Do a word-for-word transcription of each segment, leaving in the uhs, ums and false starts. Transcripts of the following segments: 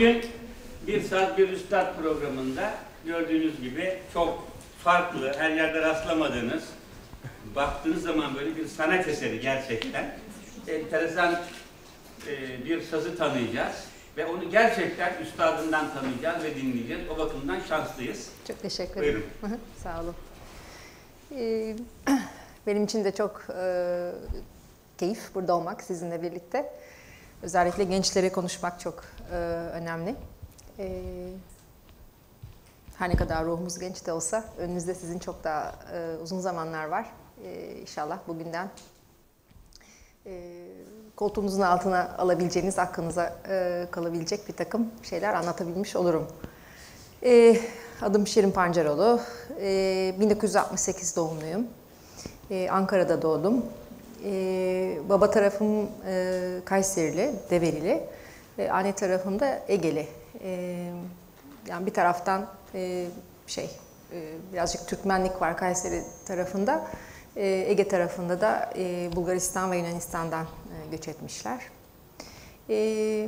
Bugün Bir Saz Bir Üstad programında gördüğünüz gibi çok farklı, her yerde rastlamadığınız, baktığınız zaman böyle bir sanat eseri gerçekten. Enteresan e, bir sazı tanıyacağız ve onu gerçekten üstadından tanıyacağız ve dinleyeceğiz. O bakımdan şanslıyız. Çok teşekkür ederim. Buyurun. Sağ olun. Ee, benim için de çok e, keyif burada olmak sizinle birlikte. Özellikle gençlere konuşmak çok e, önemli. E, her ne kadar ruhumuz genç de olsa önünüzde sizin çok daha e, uzun zamanlar var. E, İnşallah bugünden e, koltuğunuzun altına alabileceğiniz, aklınıza e, kalabilecek bir takım şeyler anlatabilmiş olurum. E, adım Şirin Pancaroğlu. E, bin dokuz yüz altmış sekiz doğumluyum. E, Ankara'da doğdum. E, baba tarafım e, Kayserili, Develili. E, anne tarafım da Egeli. E, yani bir taraftan e, şey e, birazcık Türkmenlik var Kayseri tarafında. E, Ege tarafında da e, Bulgaristan ve Yunanistan'dan e, göç etmişler. E,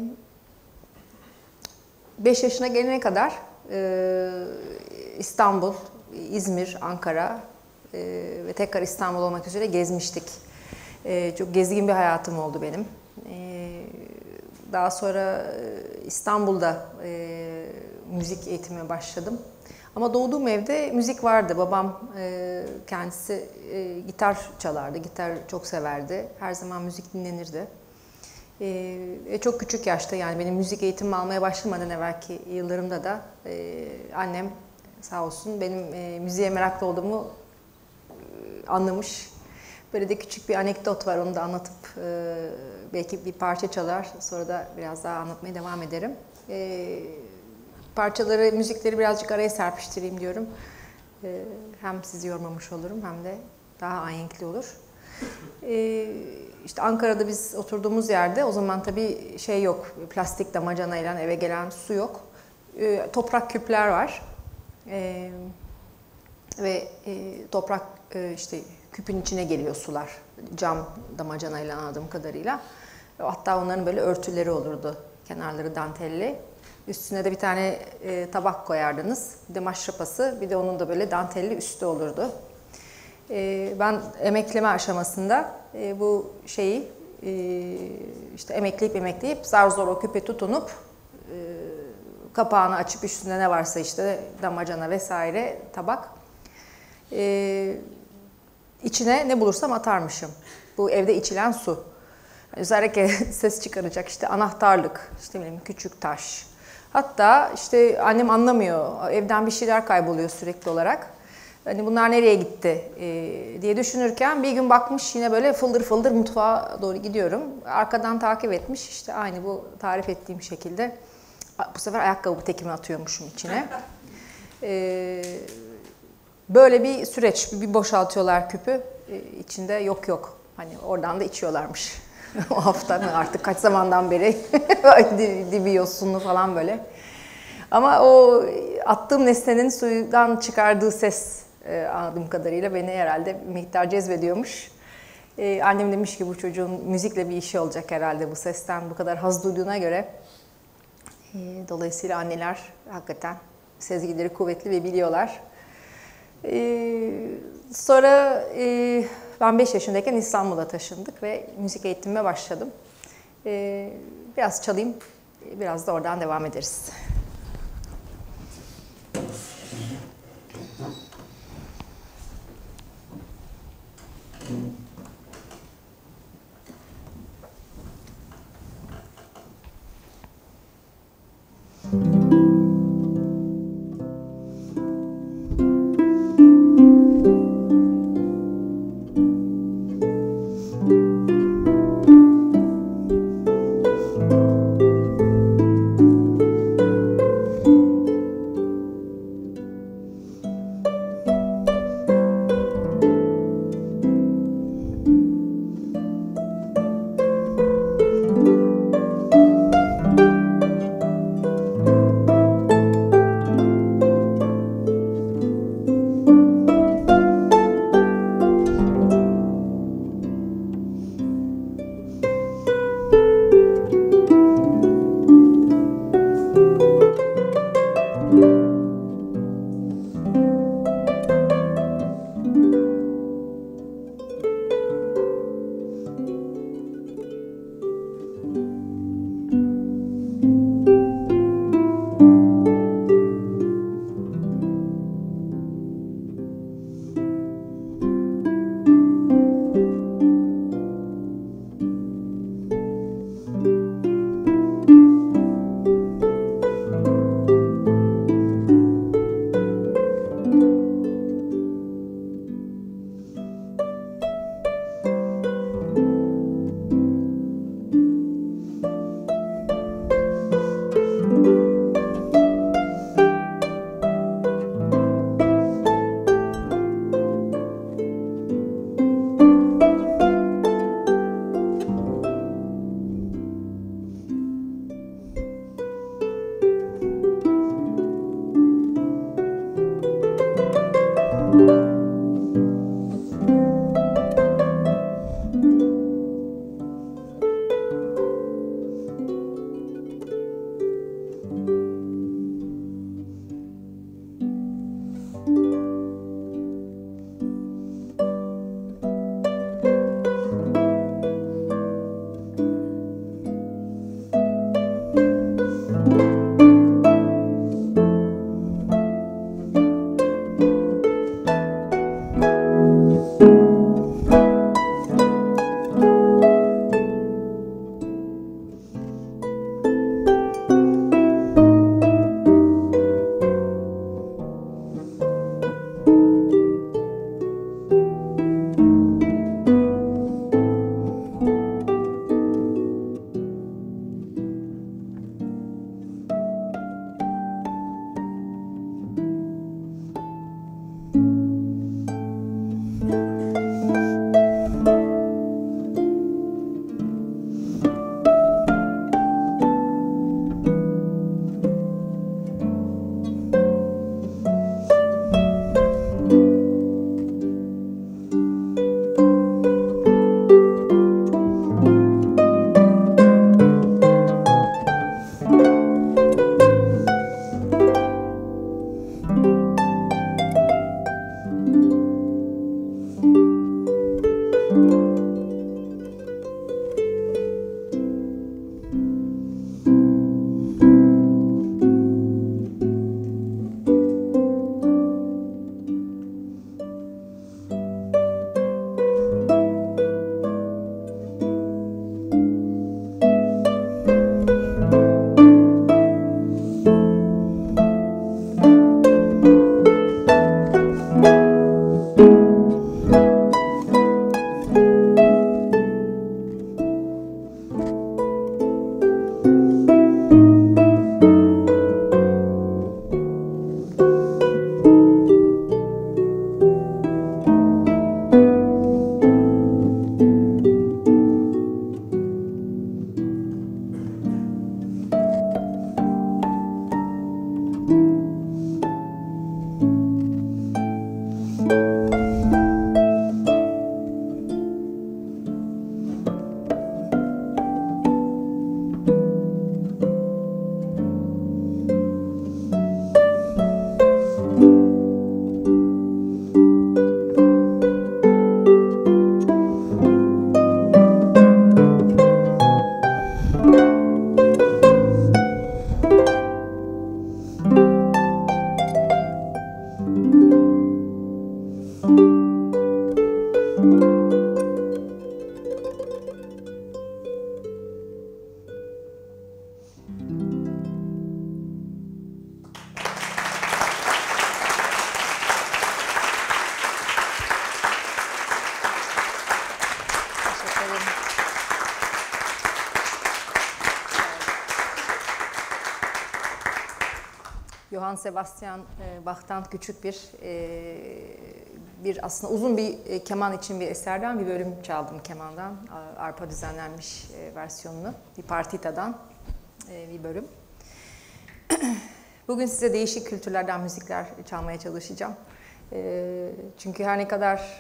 beş yaşına gelene kadar e, İstanbul, İzmir, Ankara e, ve tekrar İstanbul olmak üzere gezmiştik. E, çok gezgin bir hayatım oldu benim. E, daha sonra İstanbul'da e, müzik eğitimine başladım. Ama doğduğum evde müzik vardı. Babam e, kendisi e, gitar çalardı, gitar çok severdi. Her zaman müzik dinlenirdi. E, çok küçük yaşta, yani benim müzik eğitimi almaya başlamadan evvelki yıllarımda da e, annem sağ olsun benim e, müziğe meraklı olduğumu e, anlamış. Böyle de küçük bir anekdot var, onu da anlatıp e, belki bir parça çalar, sonra da biraz daha anlatmaya devam ederim. E, parçaları, müzikleri birazcık araya serpiştireyim diyorum. E, hem sizi yormamış olurum hem de daha ahenkli olur. E, işte Ankara'da biz oturduğumuz yerde o zaman tabii şey yok, plastik damacanayla eve gelen su yok. E, toprak küpler var. E, ve e, toprak e, işte küpün içine geliyor sular. Cam damacanayla anladığım kadarıyla. Hatta onların böyle örtüleri olurdu. Kenarları dantelli. Üstüne de bir tane e, tabak koyardınız. Bir de maşrapası, bir de onun da böyle dantelli üstü olurdu. E, ben emekleme aşamasında e, bu şeyi e, işte emekleyip emekleyip zar zor o küpe tutunup e, kapağını açıp üstünde ne varsa işte damacana vesaire tabak e, içine ne bulursam atarmışım. Bu evde içilen su. Özellikle ses çıkaracak işte anahtarlık, işte bileyim küçük taş. Hatta işte annem anlamıyor, evden bir şeyler kayboluyor sürekli olarak. Hani bunlar nereye gitti e, diye düşünürken bir gün bakmış yine böyle fıldır fıldır mutfağa doğru gidiyorum. Arkadan takip etmiş, işte aynı bu tarif ettiğim şekilde. Bu sefer ayakkabı tekimi atıyormuşum içine. E, böyle bir süreç, bir boşaltıyorlar küpü. E, içinde yok yok. Hani oradan da içiyorlarmış. O hafta mı artık kaç zamandan beri dibi yosunlu falan böyle. Ama o attığım nesnenin suydan çıkardığı ses e, anladığım kadarıyla beni herhalde bir miktar cezbediyormuş. E, annem demiş ki bu çocuğun müzikle bir işi olacak herhalde bu sesten bu kadar haz duyduğuna göre. E, dolayısıyla anneler hakikaten sezgileri kuvvetli ve biliyorlar. E, sonra e, ben beş yaşındayken İstanbul'a taşındık ve müzik eğitimime başladım. E, biraz çalayım, biraz da oradan devam ederiz. Johann Sebastian Bach'tan küçük bir bir aslında uzun bir keman için bir eserden bir bölüm çaldım kemandan. Arpa düzenlenmiş versiyonunu. Bir partitadan bir bölüm. Bugün size değişik kültürlerden müzikler çalmaya çalışacağım. Çünkü her ne kadar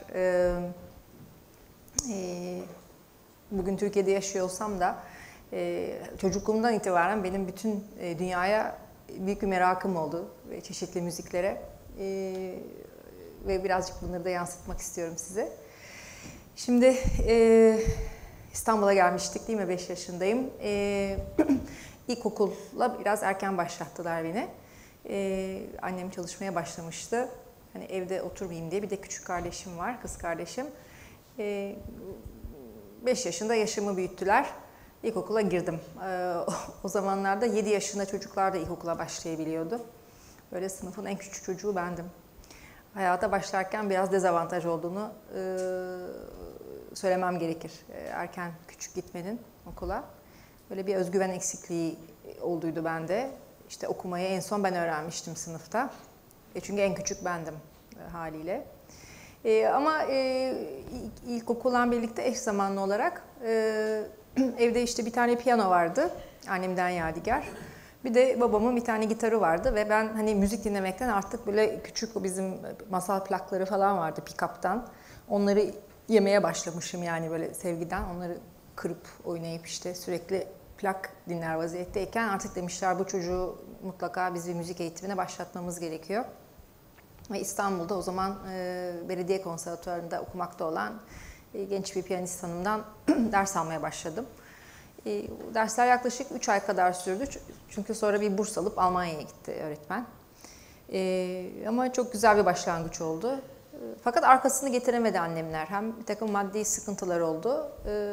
bugün Türkiye'de yaşıyor olsam da çocukluğumdan itibaren benim bütün dünyaya büyük bir merakım oldu ve çeşitli müziklere ee, ve birazcık bunları da yansıtmak istiyorum size. Şimdi e, İstanbul'a gelmiştik değil mi? beş yaşındayım. E, İlkokulla biraz erken başlattılar beni. E, annem çalışmaya başlamıştı. Hani evde oturmayayım diye. Bir de küçük kardeşim var, kız kardeşim. E, beş yaşında yaşımı büyüttüler. İlkokula girdim. Ee, o zamanlarda yedi yaşında çocuklar da ilkokula başlayabiliyordu. Böyle sınıfın en küçük çocuğu bendim. Hayata başlarken biraz dezavantaj olduğunu e, söylemem gerekir. E, erken küçük gitmenin okula. Böyle bir özgüven eksikliği olduydu bende. İşte okumayı en son ben öğrenmiştim sınıfta. E, çünkü en küçük bendim e, haliyle. E, ama e, ilkokulla birlikte eş zamanlı olarak e, evde işte bir tane piyano vardı, annemden yadigar. Bir de babamın bir tane gitarı vardı ve ben hani müzik dinlemekten artık böyle küçük o bizim masal plakları falan vardı pick-up'tan. Onları yemeye başlamışım yani böyle sevgiden. Onları kırıp oynayıp işte sürekli plak dinler vaziyetteyken artık demişler bu çocuğu mutlaka biz bir müzik eğitimine başlatmamız gerekiyor. Ve İstanbul'da o zaman e, belediye konservatuvarında okumakta olan e, genç bir piyanist hanımdan ders almaya başladım. E, dersler yaklaşık üç ay kadar sürdü. Çünkü sonra bir burs alıp Almanya'ya gitti öğretmen. E, ama çok güzel bir başlangıç oldu. E, fakat arkasını getiremedi annemler. Hem bir takım maddi sıkıntılar oldu. E,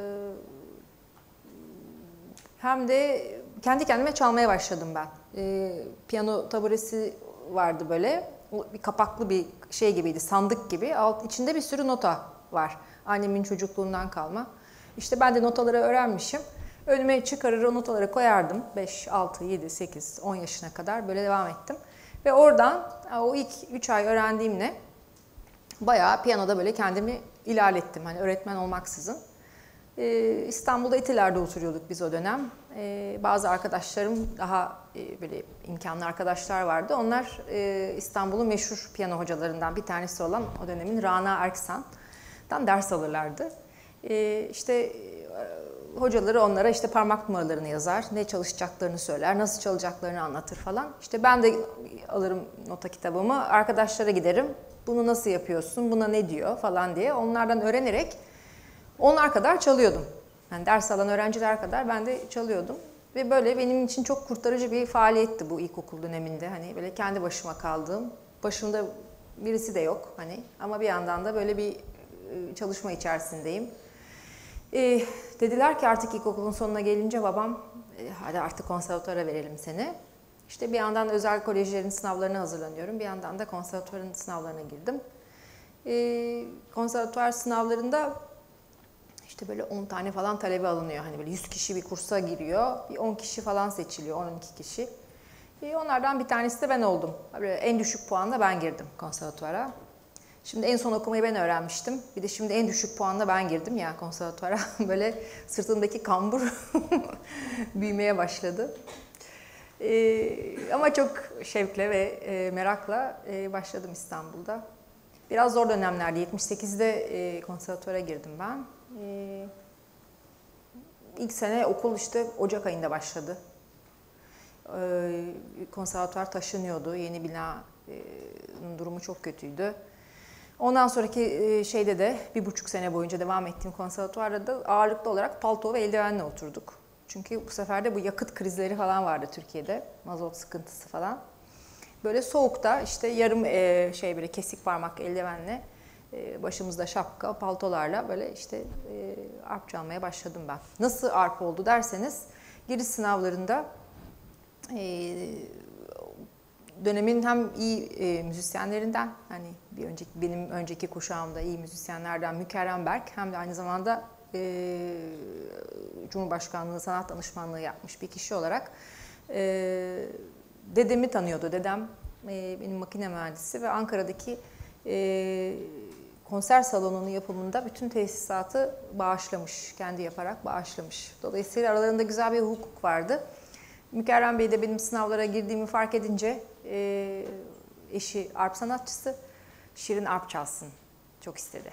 hem de kendi kendime çalmaya başladım ben. E, piyano taburesi vardı böyle. Bir kapaklı bir şey gibiydi, sandık gibi. Alt, içinde bir sürü nota var. Annemin çocukluğundan kalma. İşte ben de notaları öğrenmişim. Önüme çıkarır o notaları koyardım. beş, altı, yedi, sekiz, on yaşına kadar böyle devam ettim. Ve oradan o ilk üç ay öğrendiğimle bayağı piyanoda böyle kendimi ilerlettim. Hani öğretmen olmaksızın. Ee, İstanbul'da Etiler'de oturuyorduk biz o dönem. Ee, bazı arkadaşlarım daha e, böyle imkanlı arkadaşlar vardı. Onlar e, İstanbul'un meşhur piyano hocalarından bir tanesi olan o dönemin Rana Erksan'dan ders alırlardı. Ee, işte e, hocaları onlara işte parmak numaralarını yazar, ne çalışacaklarını söyler, nasıl çalacaklarını anlatır falan. İşte ben de alırım nota kitabımı, arkadaşlara giderim. Bunu nasıl yapıyorsun, buna ne diyor falan diye onlardan öğrenerek onlar kadar çalıyordum. Yani ders alan öğrenciler kadar ben de çalıyordum. Ve böyle benim için çok kurtarıcı bir faaliyetti bu ilkokul döneminde. Hani böyle kendi başıma kaldığım, başımda birisi de yok hani ama bir yandan da böyle bir çalışma içerisindeyim. Ee, dediler ki artık ilkokulun sonuna gelince babam, e, hadi artık konservatuvara verelim seni. İşte bir yandan özel kolejlerin sınavlarına hazırlanıyorum, bir yandan da konservatuvarın sınavlarına girdim. Ee, konservatuvar sınavlarında İşte böyle on tane falan talebe alınıyor. Hani böyle yüz kişi bir kursa giriyor. Bir on kişi falan seçiliyor, on iki kişi. E onlardan bir tanesi de ben oldum. Böyle en düşük puanla ben girdim konservatuvara. Şimdi en son okumayı ben öğrenmiştim. Bir de şimdi en düşük puanla ben girdim ya konservatuvara. Böyle sırtımdaki kambur büyümeye başladı. E, ama çok şevkle ve e, merakla e, başladım İstanbul'da. Biraz zor dönemlerdi. yetmiş sekizde e, konservatuvara girdim ben. Ee, ilk sene okul işte Ocak ayında başladı. Ee, konservatuvar taşınıyordu. Yeni binanın durumu çok kötüydü. Ondan sonraki şeyde de bir buçuk sene boyunca devam ettiğim konservatuvarda da ağırlıklı olarak palto ve eldivenle oturduk. Çünkü bu sefer de bu yakıt krizleri falan vardı Türkiye'de. Mazot sıkıntısı falan. Böyle soğukta işte yarım e, şey böyle kesik parmak eldivenle başımızda şapka, paltolarla böyle işte e, arp çalmaya başladım ben. Nasıl arp oldu derseniz giriş sınavlarında e, dönemin hem iyi e, müzisyenlerinden hani bir önceki benim önceki kuşağımda iyi müzisyenlerden Mükerrem Berk hem de aynı zamanda e, Cumhurbaşkanlığı Sanat Danışmanlığı yapmış bir kişi olarak e, dedemi tanıyordu. Dedem e, benim makine mühendisi ve Ankara'daki e, konser salonunun yapımında bütün tesisatı bağışlamış. Kendi yaparak bağışlamış. Dolayısıyla aralarında güzel bir hukuk vardı. Mükerrem Bey de benim sınavlara girdiğimi fark edince e, eşi arp sanatçısı, Şirin arp çalsın çok istedi.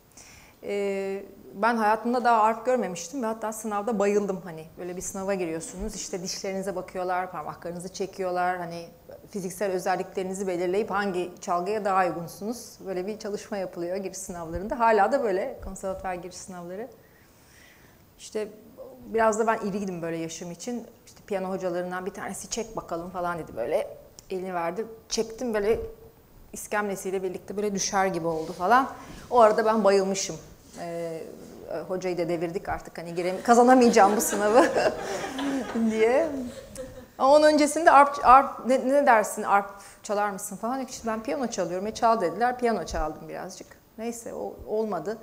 E, ben hayatımda daha arp görmemiştim ve hatta sınavda bayıldım. Hani böyle bir sınava giriyorsunuz, işte dişlerinize bakıyorlar, parmaklarınızı çekiyorlar, hani fiziksel özelliklerinizi belirleyip hangi çalgıya daha uygunsunuz. Böyle bir çalışma yapılıyor giriş sınavlarında. Hala da böyle konservatuvar giriş sınavları. İşte biraz da ben iriydim böyle yaşım için. İşte piyano hocalarından bir tanesi çek bakalım falan dedi, böyle elini verdi. Çektim, böyle iskemlesiyle birlikte böyle düşer gibi oldu falan. O arada ben bayılmışım. Ee, hocayı da devirdik artık, hani girem kazanamayacağım bu sınavı diye. Ama onun öncesinde arp, arp ne, ne dersin, arp çalar mısın falan. İşte ben piyano çalıyorum. E çal dediler. Piyano çaldım birazcık. Neyse o olmadı.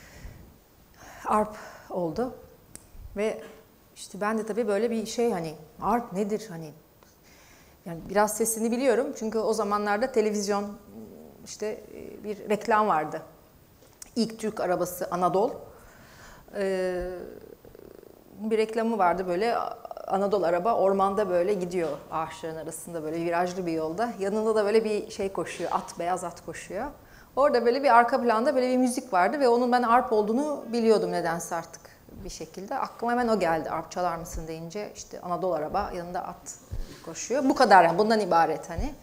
Arp oldu. Ve işte ben de tabii böyle bir şey, hani arp nedir hani, yani biraz sesini biliyorum çünkü o zamanlarda televizyon, işte bir reklam vardı. İlk Türk arabası Anadolu. Ee, bir reklamı vardı, böyle Anadolu araba ormanda böyle gidiyor ağaçların arasında, böyle virajlı bir yolda. Yanında da böyle bir şey koşuyor, at, beyaz at koşuyor. Orada böyle bir arka planda böyle bir müzik vardı ve onun ben arp olduğunu biliyordum nedense artık bir şekilde. Aklıma hemen o geldi, arp çalar mısın deyince, işte Anadolu araba, yanında at koşuyor. Bu kadar yani, bundan ibaret hani.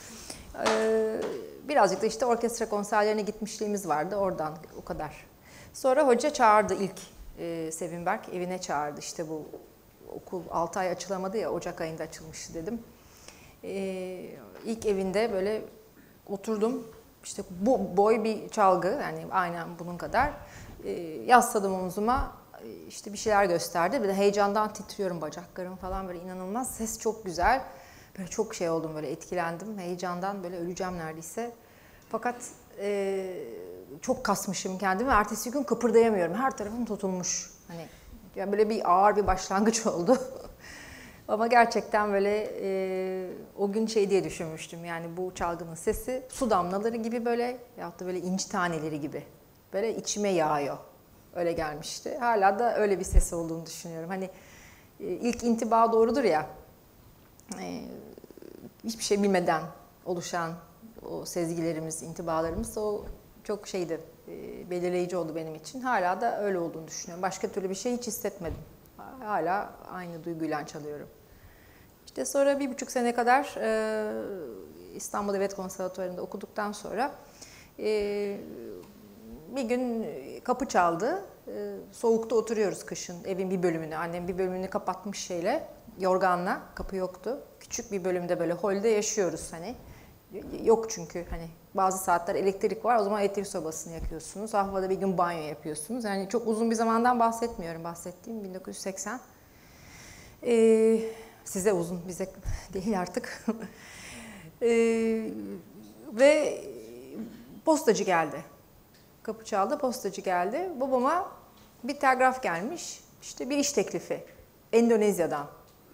Ee, birazcık da işte orkestra konserlerine gitmişliğimiz vardı, oradan o kadar. Sonra hoca çağırdı ilk, e, Sevim Berk evine çağırdı. İşte bu okul altı ay açılamadı ya, Ocak ayında açılmıştı dedim. Ee, ilk evinde böyle oturdum. İşte bu boy bir çalgı, yani aynen bunun kadar. Ee, yasladım omzuma, işte bir şeyler gösterdi. Bir de heyecandan titriyorum, bacaklarım falan böyle inanılmaz. Ses çok güzel. Böyle çok şey oldum, böyle etkilendim. Heyecandan böyle öleceğim neredeyse. Fakat e, çok kasmışım kendimi. Ertesi gün kıpırdayamıyorum. Her tarafım tutulmuş. Hani yani böyle bir ağır bir başlangıç oldu. Ama gerçekten böyle e, o gün şey diye düşünmüştüm. Yani bu çalgının sesi su damlaları gibi böyle, yahut da böyle inci taneleri gibi. Böyle içime yağıyor. Öyle gelmişti. Hala da öyle bir sesi olduğunu düşünüyorum. Hani e, ilk intiba doğrudur ya. E, hiçbir şey bilmeden oluşan o sezgilerimiz, intibalarımız, o çok şeydi, e, belirleyici oldu benim için. Hala da öyle olduğunu düşünüyorum. Başka türlü bir şey hiç hissetmedim. Hala aynı duyguyla çalıyorum. İşte sonra bir buçuk sene kadar e, İstanbul Devlet Konservatuvarı'nda okuduktan sonra e, bir gün kapı çaldı. E, soğukta oturuyoruz kışın, evin bir bölümünü. Annem bir bölümünü kapatmış şeyle, yorganla, kapı yoktu. Küçük bir bölümde böyle holde yaşıyoruz hani. Yok çünkü hani bazı saatler elektrik var, o zaman elektrik sobasını yakıyorsunuz. Haftada bir gün banyo yapıyorsunuz. Yani çok uzun bir zamandan bahsetmiyorum, bahsettiğim bin dokuz yüz seksen. Ee, size uzun, bize değil artık. ee, ve postacı geldi. Kapı çaldı, postacı geldi. Babama bir telgraf gelmiş, işte bir iş teklifi Endonezya'dan.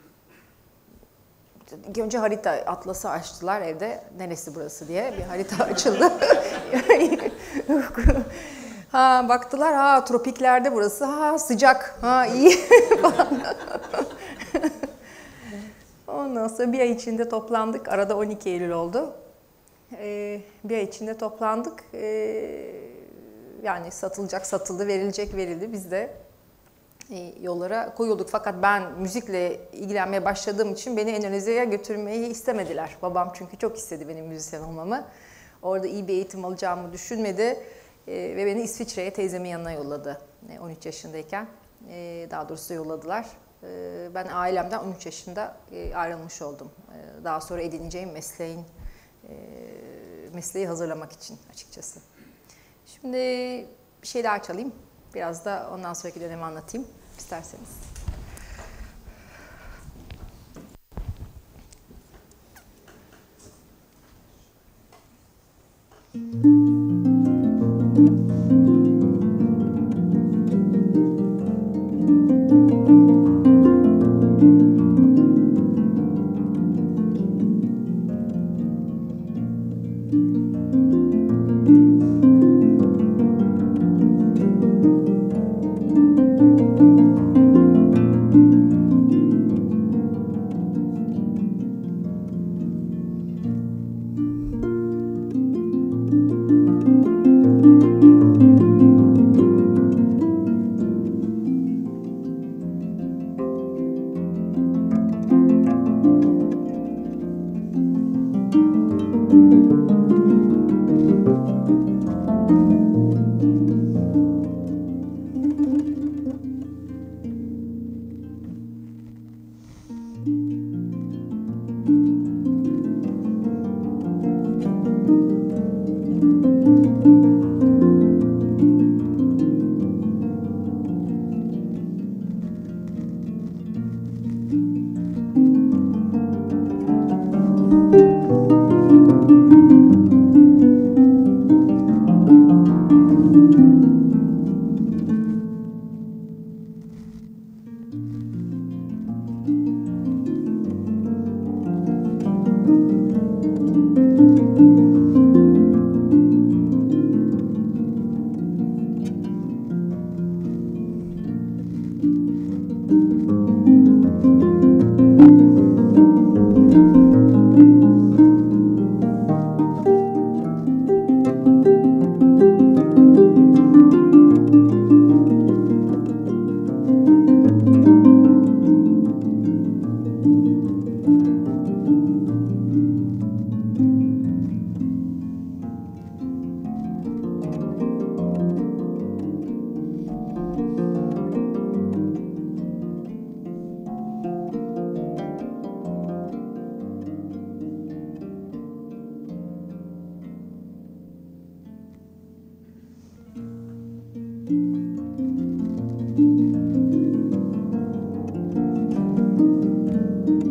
Önce harita atlası açtılar evde, neresi burası diye bir harita açıldı. Ha baktılar, ha tropiklerde burası, ha sıcak, ha iyi falan. Ondan sonra bir ay içinde toplandık, arada on iki Eylül oldu. Ee, bir ay içinde toplandık, ee, yani satılacak satıldı, verilecek verildi, biz de yollara koyulduk. Fakat ben müzikle ilgilenmeye başladığım için beni Endonezya'ya götürmeyi istemediler. Babam çünkü çok istedi benim müzisyen olmamı. Orada iyi bir eğitim alacağımı düşünmedi e, ve beni İsviçre'ye teyzemin yanına yolladı. E, on üç yaşındayken, e, daha doğrusu yolladılar. E, ben ailemden on üç yaşında e, ayrılmış oldum. E, daha sonra edineceğim mesleğin e, mesleği hazırlamak için açıkçası. Şimdi bir şey daha çalayım. Biraz da ondan sonraki dönemi anlatayım isterseniz.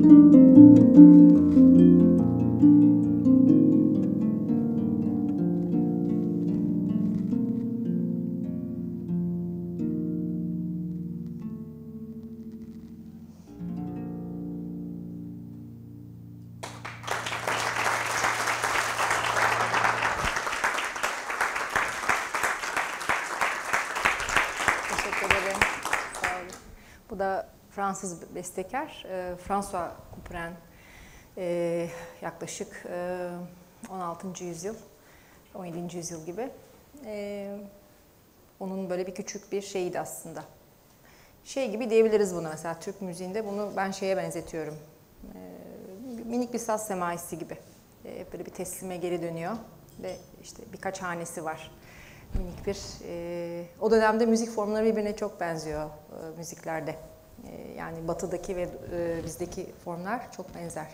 Bu da Fransız bestekar François Couperin, e, yaklaşık e, on altıncı yüzyıl, on yedinci yüzyıl gibi. E, onun böyle bir küçük bir şeyiydi aslında. Şey gibi diyebiliriz bunu mesela Türk müziğinde, bunu ben şeye benzetiyorum. E, minik bir saz semaisi gibi. E, böyle bir teslime geri dönüyor ve işte birkaç hanesi var. Minik bir, e, o dönemde müzik formları birbirine çok benziyor e, müziklerde. E, yani batıdaki ve e, bizdeki formlar çok benzer.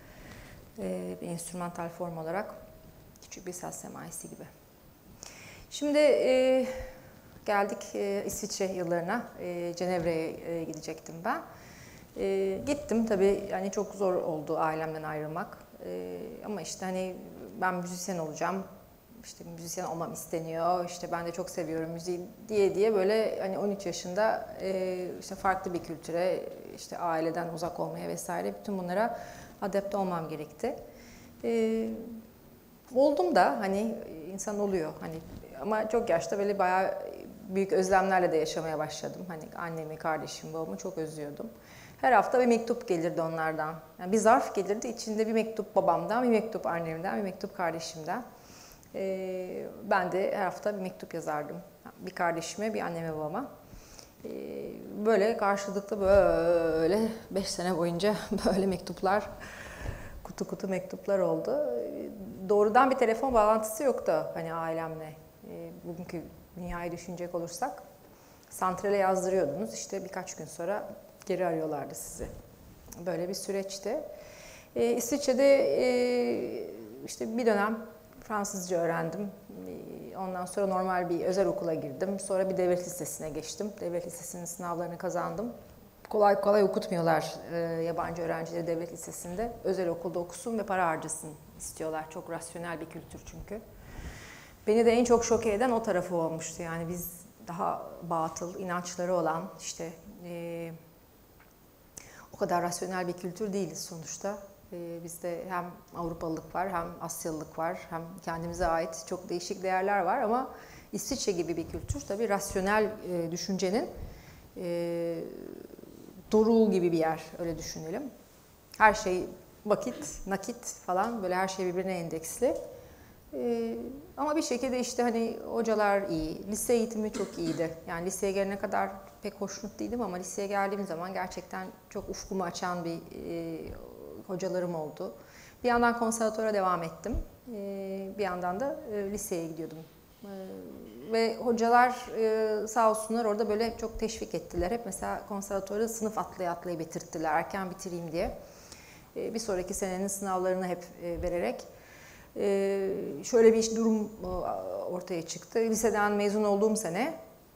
E, bir enstrümantal form olarak küçük bir saz semaisi gibi. Şimdi e, geldik e, İsviçre yıllarına. E, Cenevre'ye e, gidecektim ben. E, gittim tabii, yani çok zor oldu ailemden ayrılmak. E, ama işte hani ben müzisyen olacağım. İşte müzisyen olmam isteniyor, işte ben de çok seviyorum müziği diye diye böyle hani on üç yaşında e, işte farklı bir kültüre, işte aileden uzak olmaya vesaire, bütün bunlara adapte olmam gerekti. E, oldum da hani insan oluyor hani, ama çok yaşta böyle bayağı büyük özlemlerle de yaşamaya başladım. Hani annemi, kardeşimi, babamı çok özlüyordum. Her hafta bir mektup gelirdi onlardan. Yani bir zarf gelirdi, içinde bir mektup babamdan, bir mektup annemden, bir mektup kardeşimden. Ee, ben de her hafta bir mektup yazardım. Bir kardeşime, bir anneme, babama. Ee, böyle karşılıklı böyle beş sene boyunca böyle mektuplar, kutu kutu mektuplar oldu. Doğrudan bir telefon bağlantısı yoktu hani ailemle. Ee, bugünkü dünyayı düşünecek olursak. Santrale yazdırıyordunuz, işte birkaç gün sonra geri arıyorlardı sizi. Böyle bir süreçti. Ee, İsviçre'de e, işte bir dönem Fransızca öğrendim. Ondan sonra normal bir özel okula girdim. Sonra bir devlet lisesine geçtim. Devlet lisesinin sınavlarını kazandım. Kolay kolay okutmuyorlar e, yabancı öğrencileri devlet lisesinde. Özel okulda okusun ve para harcasın istiyorlar. Çok rasyonel bir kültür çünkü. Beni de en çok şok eden o tarafı olmuştu. Yani biz daha batıl inançları olan, işte e, o kadar rasyonel bir kültür değiliz sonuçta. Bizde hem Avrupalılık var, hem Asyalılık var, hem kendimize ait çok değişik değerler var, ama İsviçre gibi bir kültür tabii rasyonel e, düşüncenin e, doruğu gibi bir yer, öyle düşünelim. Her şey vakit, nakit falan, böyle her şey birbirine endeksli. E, ama bir şekilde işte hani hocalar iyi, lise eğitimi çok iyiydi. Yani liseye gelene kadar pek hoşnut değildim, ama liseye geldiğim zaman gerçekten çok ufkumu açan bir e, hocalarım oldu. Bir yandan konservatuvara devam ettim. Bir yandan da liseye gidiyordum. Ve hocalar sağ olsunlar orada böyle çok teşvik ettiler. Hep mesela konservatuvarı sınıf atlaya atlaya bitirttiler, erken bitireyim diye. Bir sonraki senenin sınavlarını hep vererek. Şöyle bir durum ortaya çıktı. Liseden mezun olduğum sene,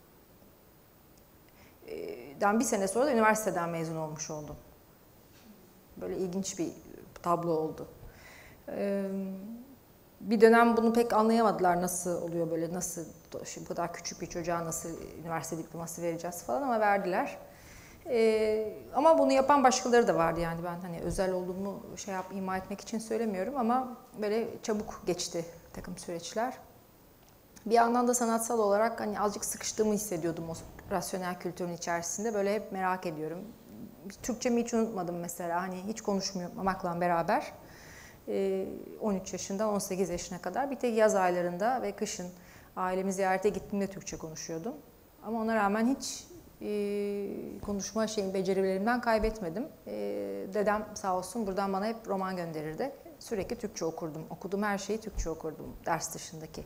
bir sene sonra da üniversiteden mezun olmuş oldum. Böyle ilginç bir tablo oldu. Ee, bir dönem bunu pek anlayamadılar, nasıl oluyor böyle, nasıl bu kadar küçük bir çocuğa nasıl üniversite diploması vereceğiz falan, ama verdiler. Ee, ama bunu yapan başkaları da vardı, yani ben hani özel olduğumu şey yap, ima etmek için söylemiyorum, ama böyle çabuk geçti takım süreçler. Bir yandan da sanatsal olarak hani azıcık sıkıştığımı hissediyordum o rasyonel kültürün içerisinde, böyle hep merak ediyorum. Türkçemi hiç unutmadım mesela, hani hiç konuşmamakla beraber on üç yaşından on sekiz yaşına kadar bir tek yaz aylarında ve kışın ailemi ziyarete gittiğimde Türkçe konuşuyordum. Ama ona rağmen hiç konuşma şeyin becerilerimden kaybetmedim. Dedem sağ olsun buradan bana hep roman gönderirdi. Sürekli Türkçe okurdum. Okuduğum her şeyi Türkçe okurdum, ders dışındaki.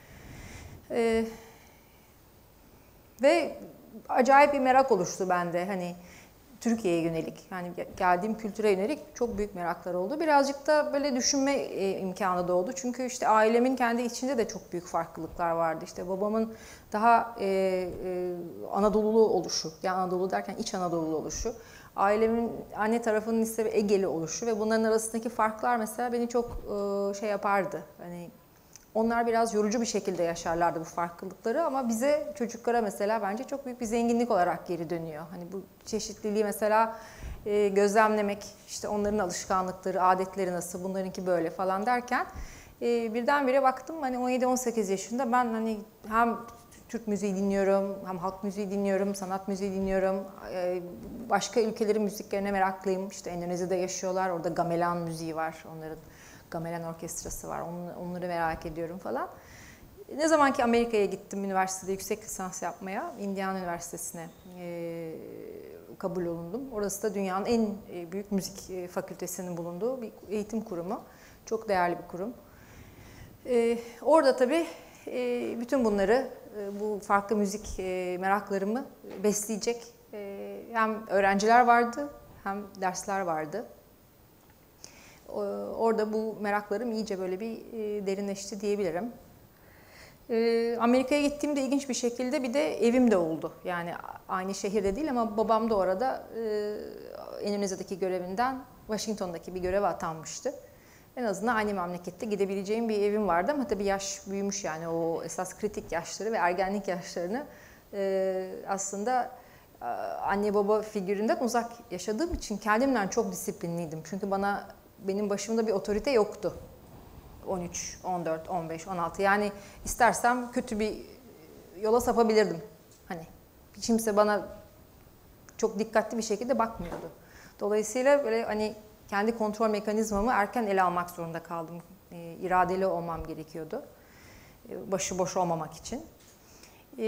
Ve acayip bir merak oluştu bende, hani Türkiye'ye yönelik, yani geldiğim kültüre yönelik çok büyük meraklar oldu. Birazcık da böyle düşünme e, imkanı doğdu. Çünkü işte ailemin kendi içinde de çok büyük farklılıklar vardı. İşte babamın daha e, e, Anadolulu oluşu, yani Anadolu derken İç Anadolulu oluşu. Ailemin anne tarafının ise Egeli oluşu ve bunların arasındaki farklar mesela beni çok e, şey yapardı. Hani onlar biraz yorucu bir şekilde yaşarlardı bu farklılıkları ama bize çocuklara mesela bence çok büyük bir zenginlik olarak geri dönüyor. Hani bu çeşitliliği mesela e, gözlemlemek, işte onların alışkanlıkları, adetleri nasıl, bunlarınki böyle falan derken e, birdenbire baktım hani on yedi on sekiz yaşında ben hani hem Türk müziği dinliyorum, hem halk müziği dinliyorum, sanat müziği dinliyorum. E, başka ülkelerin müziklerine meraklıyım. İşte Endonezya'da yaşıyorlar, orada gamelan müziği var, onların gamelan orkestrası var, onları merak ediyorum falan. Ne zaman ki Amerika'ya gittim üniversitede yüksek lisans yapmaya, Indiana Üniversitesi'ne e, kabul olundum. Orası da dünyanın en büyük müzik fakültesinin bulunduğu bir eğitim kurumu. Çok değerli bir kurum. E, orada tabii e, bütün bunları, e, bu farklı müzik e, meraklarımı besleyecek e, hem öğrenciler vardı hem dersler vardı. Orada bu meraklarım iyice böyle bir derinleşti diyebilirim. Amerika'ya gittiğimde ilginç bir şekilde bir de evim de oldu. Yani aynı şehirde değil ama babam da orada Endonezya'daki görevinden Washington'daki bir göreve atanmıştı. En azından aynı memlekette gidebileceğim bir evim vardı ama tabii yaş büyümüş, yani o esas kritik yaşları ve ergenlik yaşlarını aslında anne baba figüründen uzak yaşadığım için kendimden çok disiplinliydim. Çünkü bana benim başımda bir otorite yoktu. on üç, on dört, on beş, on altı, yani istersem kötü bir yola sapabilirdim. Hani hiç kimse bana çok dikkatli bir şekilde bakmıyordu. Dolayısıyla böyle hani kendi kontrol mekanizmamı erken ele almak zorunda kaldım. E, iradeli olmam gerekiyordu. E, başıboş olmamak için. E,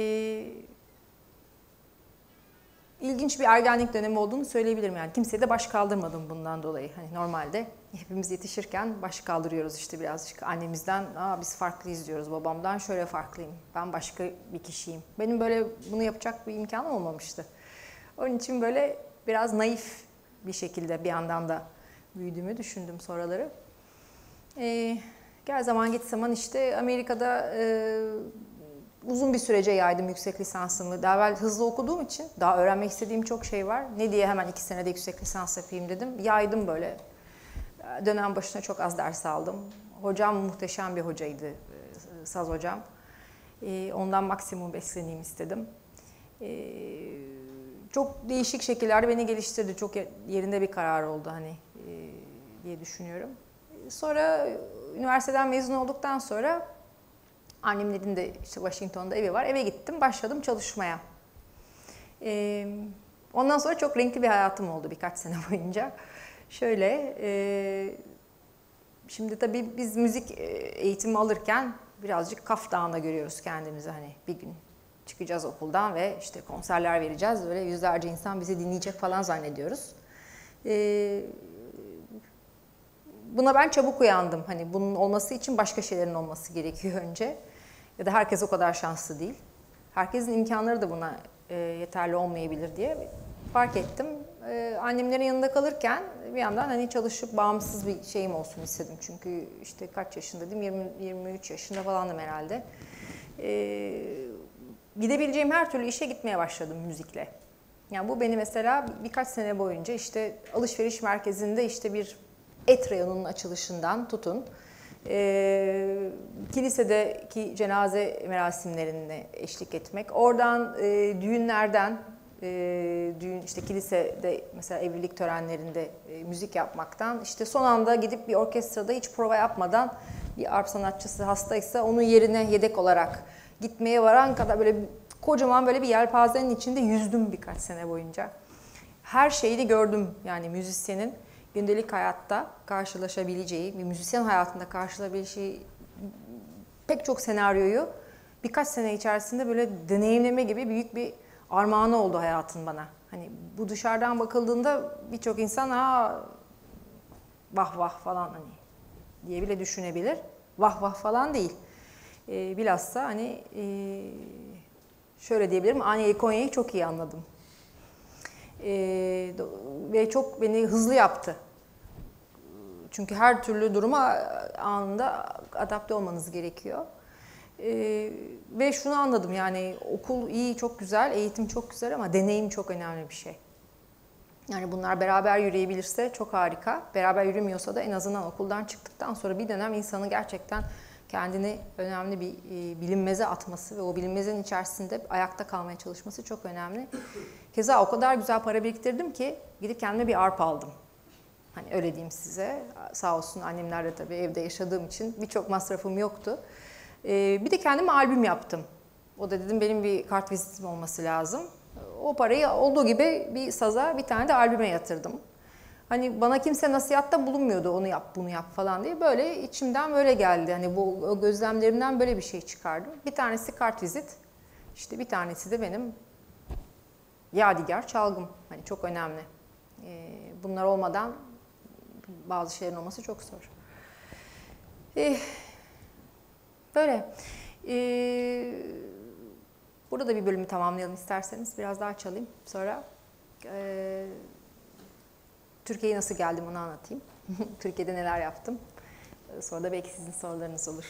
İlginç bir ergenlik dönemi olduğunu söyleyebilirim yani. Kimseye de baş kaldırmadım bundan dolayı. Hani normalde hepimiz yetişirken baş kaldırıyoruz işte birazcık annemizden. Aa, biz farklıyız diyoruz, babamdan şöyle farklıyım, ben başka bir kişiyim. Benim böyle bunu yapacak bir imkanım olmamıştı. Onun için böyle biraz naif bir şekilde bir yandan da büyüdüğümü düşündüm sonraları. Ee, gel zaman git zaman işte Amerika'da e, uzun bir sürece yaydım yüksek lisansımı. Daha evvel hızlı okuduğum için daha öğrenmek istediğim çok şey var. Ne diye hemen iki senede yüksek lisans yapayım dedim. Yaydım böyle. Dönem başına çok az ders aldım. Hocam muhteşem bir hocaydı, saz hocam. Ondan maksimum besleneyim istedim. Çok değişik şekillerde beni geliştirdi. Çok yerinde bir karar oldu hani diye düşünüyorum. Sonra üniversiteden mezun olduktan sonra annemlerin de işte Washington'da evi var. Eve gittim, başladım çalışmaya. Ee, ondan sonra çok renkli bir hayatım oldu birkaç sene boyunca. Şöyle, e, şimdi tabii biz müzik eğitimi alırken birazcık Kaf Dağı'nda görüyoruz kendimizi. Hani bir gün çıkacağız okuldan ve işte konserler vereceğiz. Böyle yüzlerce insan bizi dinleyecek falan zannediyoruz. Ee, buna ben çabuk uyandım. Hani bunun olması için başka şeylerin olması gerekiyor önce. Ya da herkes o kadar şanslı değil. Herkesin imkanları da buna e, yeterli olmayabilir diye fark ettim. E, annemlerin yanında kalırken bir yandan hani çalışıp bağımsız bir şeyim olsun istedim. Çünkü işte kaç yaşındaydım? yirmi yirmi üç yaşında falandım herhalde. E, gidebileceğim her türlü işe gitmeye başladım müzikle. Yani bu beni mesela birkaç sene boyunca işte alışveriş merkezinde işte bir et reyonunun açılışından tutun. E, kilisedeki cenaze merasimlerine eşlik etmek, oradan e, düğünlerden, e, düğün işte kilisede mesela evlilik törenlerinde e, müzik yapmaktan, işte son anda gidip bir orkestrada hiç prova yapmadan bir arp sanatçısı hastaysa onun yerine yedek olarak gitmeye varan kadar böyle kocaman böyle bir yelpazenin içinde yüzdüm birkaç sene boyunca. Her şeyi de gördüm yani müzisyenin gündelik hayatta karşılaşabileceği, bir müzisyen hayatında karşılaşabileceği pek çok senaryoyu birkaç sene içerisinde böyle deneyimleme gibi büyük bir armağanı oldu hayatın bana. Hani bu dışarıdan bakıldığında birçok insan ha vah vah falan hani diye bile düşünebilir. Vah vah falan değil. E, bilhassa hani e, şöyle diyebilirim, Anya Konya'yı çok iyi anladım. E, ve çok beni hızlı yaptı. Çünkü her türlü duruma anında adapte olmanız gerekiyor. Ee, ve şunu anladım, yani okul iyi, çok güzel, eğitim çok güzel ama deneyim çok önemli bir şey. Yani bunlar beraber yürüyebilirse çok harika. Beraber yürümüyorsa da en azından okuldan çıktıktan sonra bir dönem insanın gerçekten kendini önemli bir e, bilinmeze atması ve o bilinmezin içerisinde ayakta kalmaya çalışması çok önemli. Keza o kadar güzel para biriktirdim ki gidip kendime bir arpa aldım. Hani öyle diyeyim size. Sağ olsun annemler de tabii evde yaşadığım için birçok masrafım yoktu. E, bir de kendime albüm yaptım. O da dedim benim bir kartvizitim olması lazım. O parayı olduğu gibi bir saza, bir tane de albüme yatırdım. Hani bana kimse nasihatta bulunmuyordu onu yap, bunu yap falan diye. Böyle içimden böyle geldi. Hani bu o gözlemlerimden böyle bir şey çıkardım. Bir tanesi kartvizit, işte bir tanesi de benim yadigar çalgım. Hani çok önemli. Bunlar olmadan bazı şeylerin olması çok zor. Böyle. Burada da bir bölümü tamamlayalım isterseniz. Biraz daha çalayım. Sonra e, Türkiye'ye nasıl geldim onu anlatayım. Türkiye'de neler yaptım. Sonra da belki sizin sorularınız olur.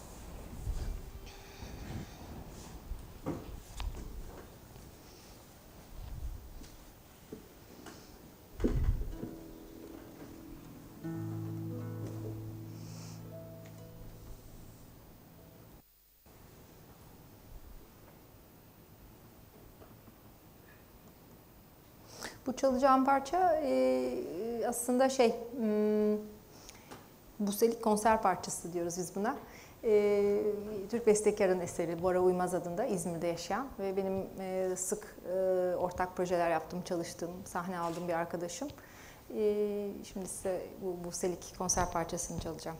Bu çalacağım parça e, aslında şey, hmm, Buselik konser parçası diyoruz biz buna. E, Türk bestekarın eseri, Bora Uymaz adında, İzmir'de yaşayan ve benim e, sık e, ortak projeler yaptığım, çalıştığım, sahne aldığım bir arkadaşım. E, şimdi size bu Buselik konser parçasını çalacağım.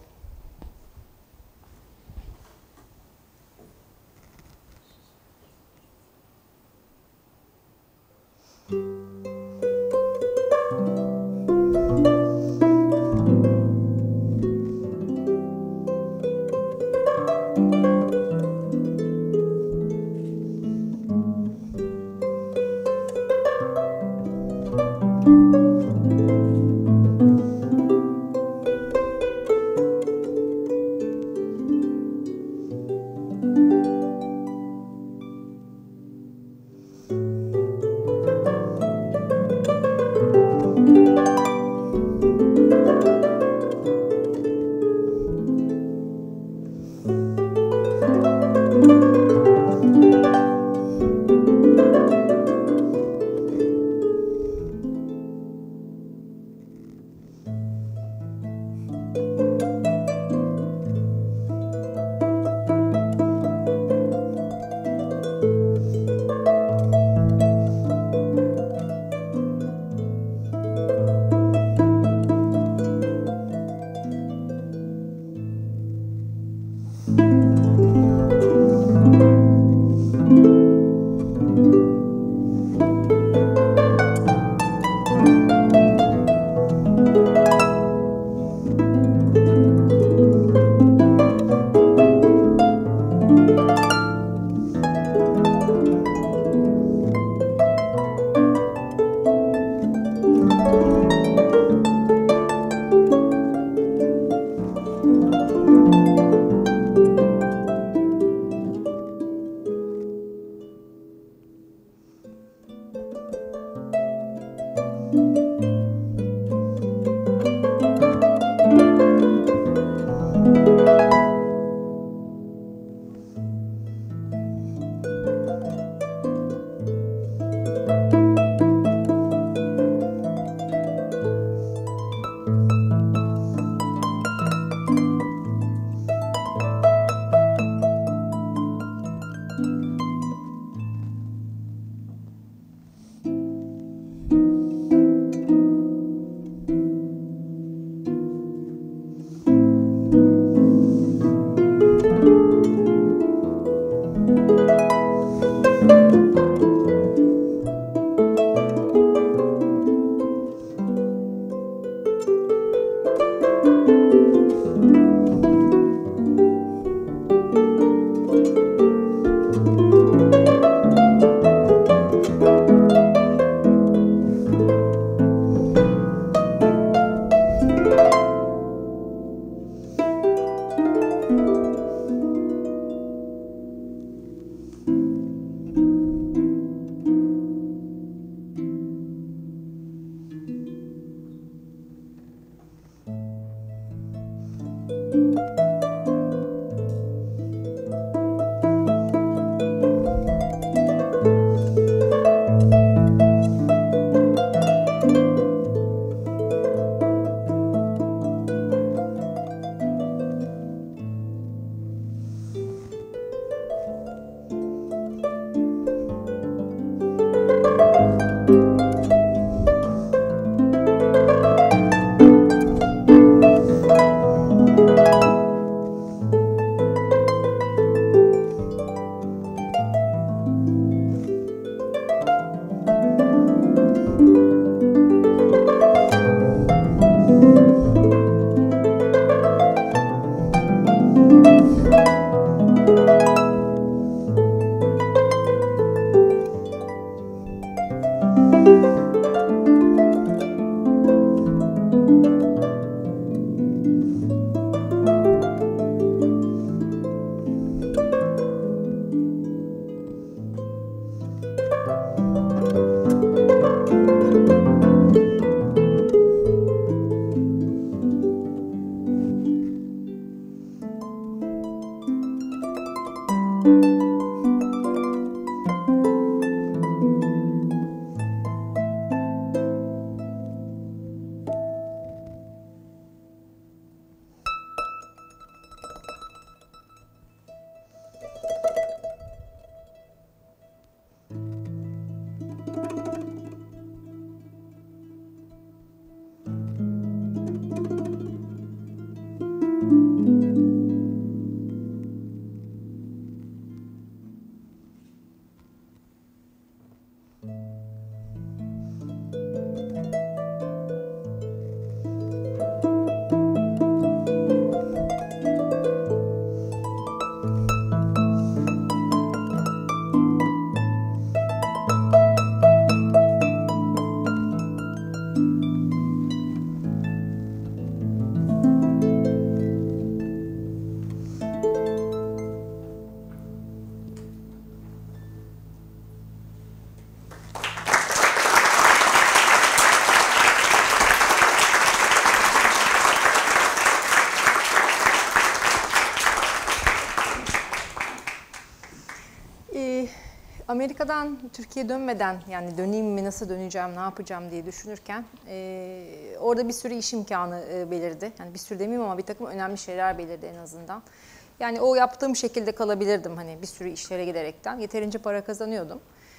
Amerika'dan Türkiye'ye dönmeden, yani döneyim mi, nasıl döneceğim, ne yapacağım diye düşünürken e, orada bir sürü iş imkanı e, belirdi. Yani bir sürü demeyeyim ama bir takım önemli şeyler belirdi en azından. Yani o yaptığım şekilde kalabilirdim hani bir sürü işlere giderekten. Yeterince para kazanıyordum.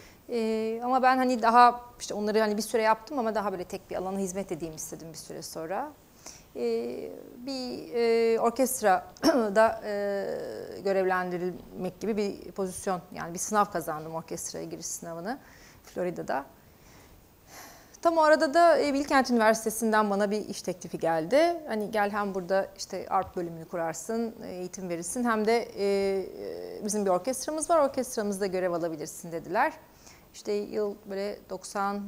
E, ama ben hani daha işte onları hani bir süre yaptım ama daha böyle tek bir alana hizmet edeyim istedim bir süre sonra. Ee, bir e, orkestrada e, görevlendirilmek gibi bir pozisyon, yani bir sınav kazandım, orkestraya giriş sınavını Florida'da. Tam o arada da e, Bilkent Üniversitesi'nden bana bir iş teklifi geldi. Hani gel hem burada işte arp bölümünü kurarsın, eğitim verirsin, hem de e, bizim bir orkestramız var, orkestramızda görev alabilirsin dediler. İşte yıl böyle doksan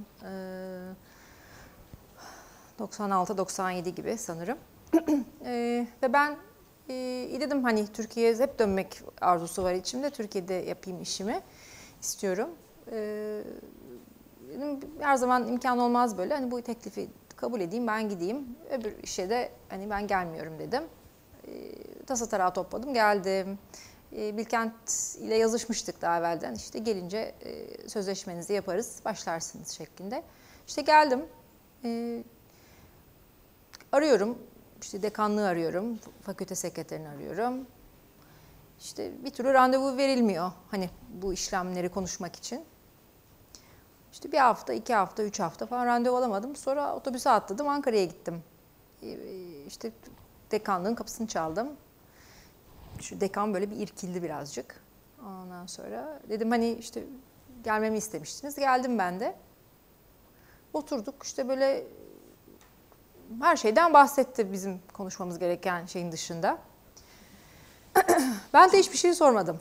doksan altı doksan yedi gibi sanırım. e, ve ben e, dedim hani Türkiye'ye hep dönmek arzusu var içimde. Türkiye'de yapayım işimi istiyorum. E, dedim her zaman imkan olmaz böyle. Hani bu teklifi kabul edeyim, ben gideyim. Öbür işe de hani ben gelmiyorum dedim. E, tasa tarağı topladım, geldim. E, Bilkent ile yazışmıştık daha evvelden. İşte gelince e, sözleşmenizi yaparız, başlarsınız şeklinde. İşte geldim. E, Arıyorum, işte dekanlığı arıyorum, fakülte sekreterini arıyorum. İşte bir türlü randevu verilmiyor hani bu işlemleri konuşmak için. İşte bir hafta, iki hafta, üç hafta falan randevu alamadım. Sonra otobüse atladım, Ankara'ya gittim. İşte dekanlığın kapısını çaldım. Şu dekan böyle bir irkildi birazcık. Ondan sonra dedim hani işte gelmemi istemiştiniz. Geldim ben de. Oturduk işte böyle... Her şeyden bahsetti bizim konuşmamız gereken şeyin dışında. Ben de hiçbir şey sormadım.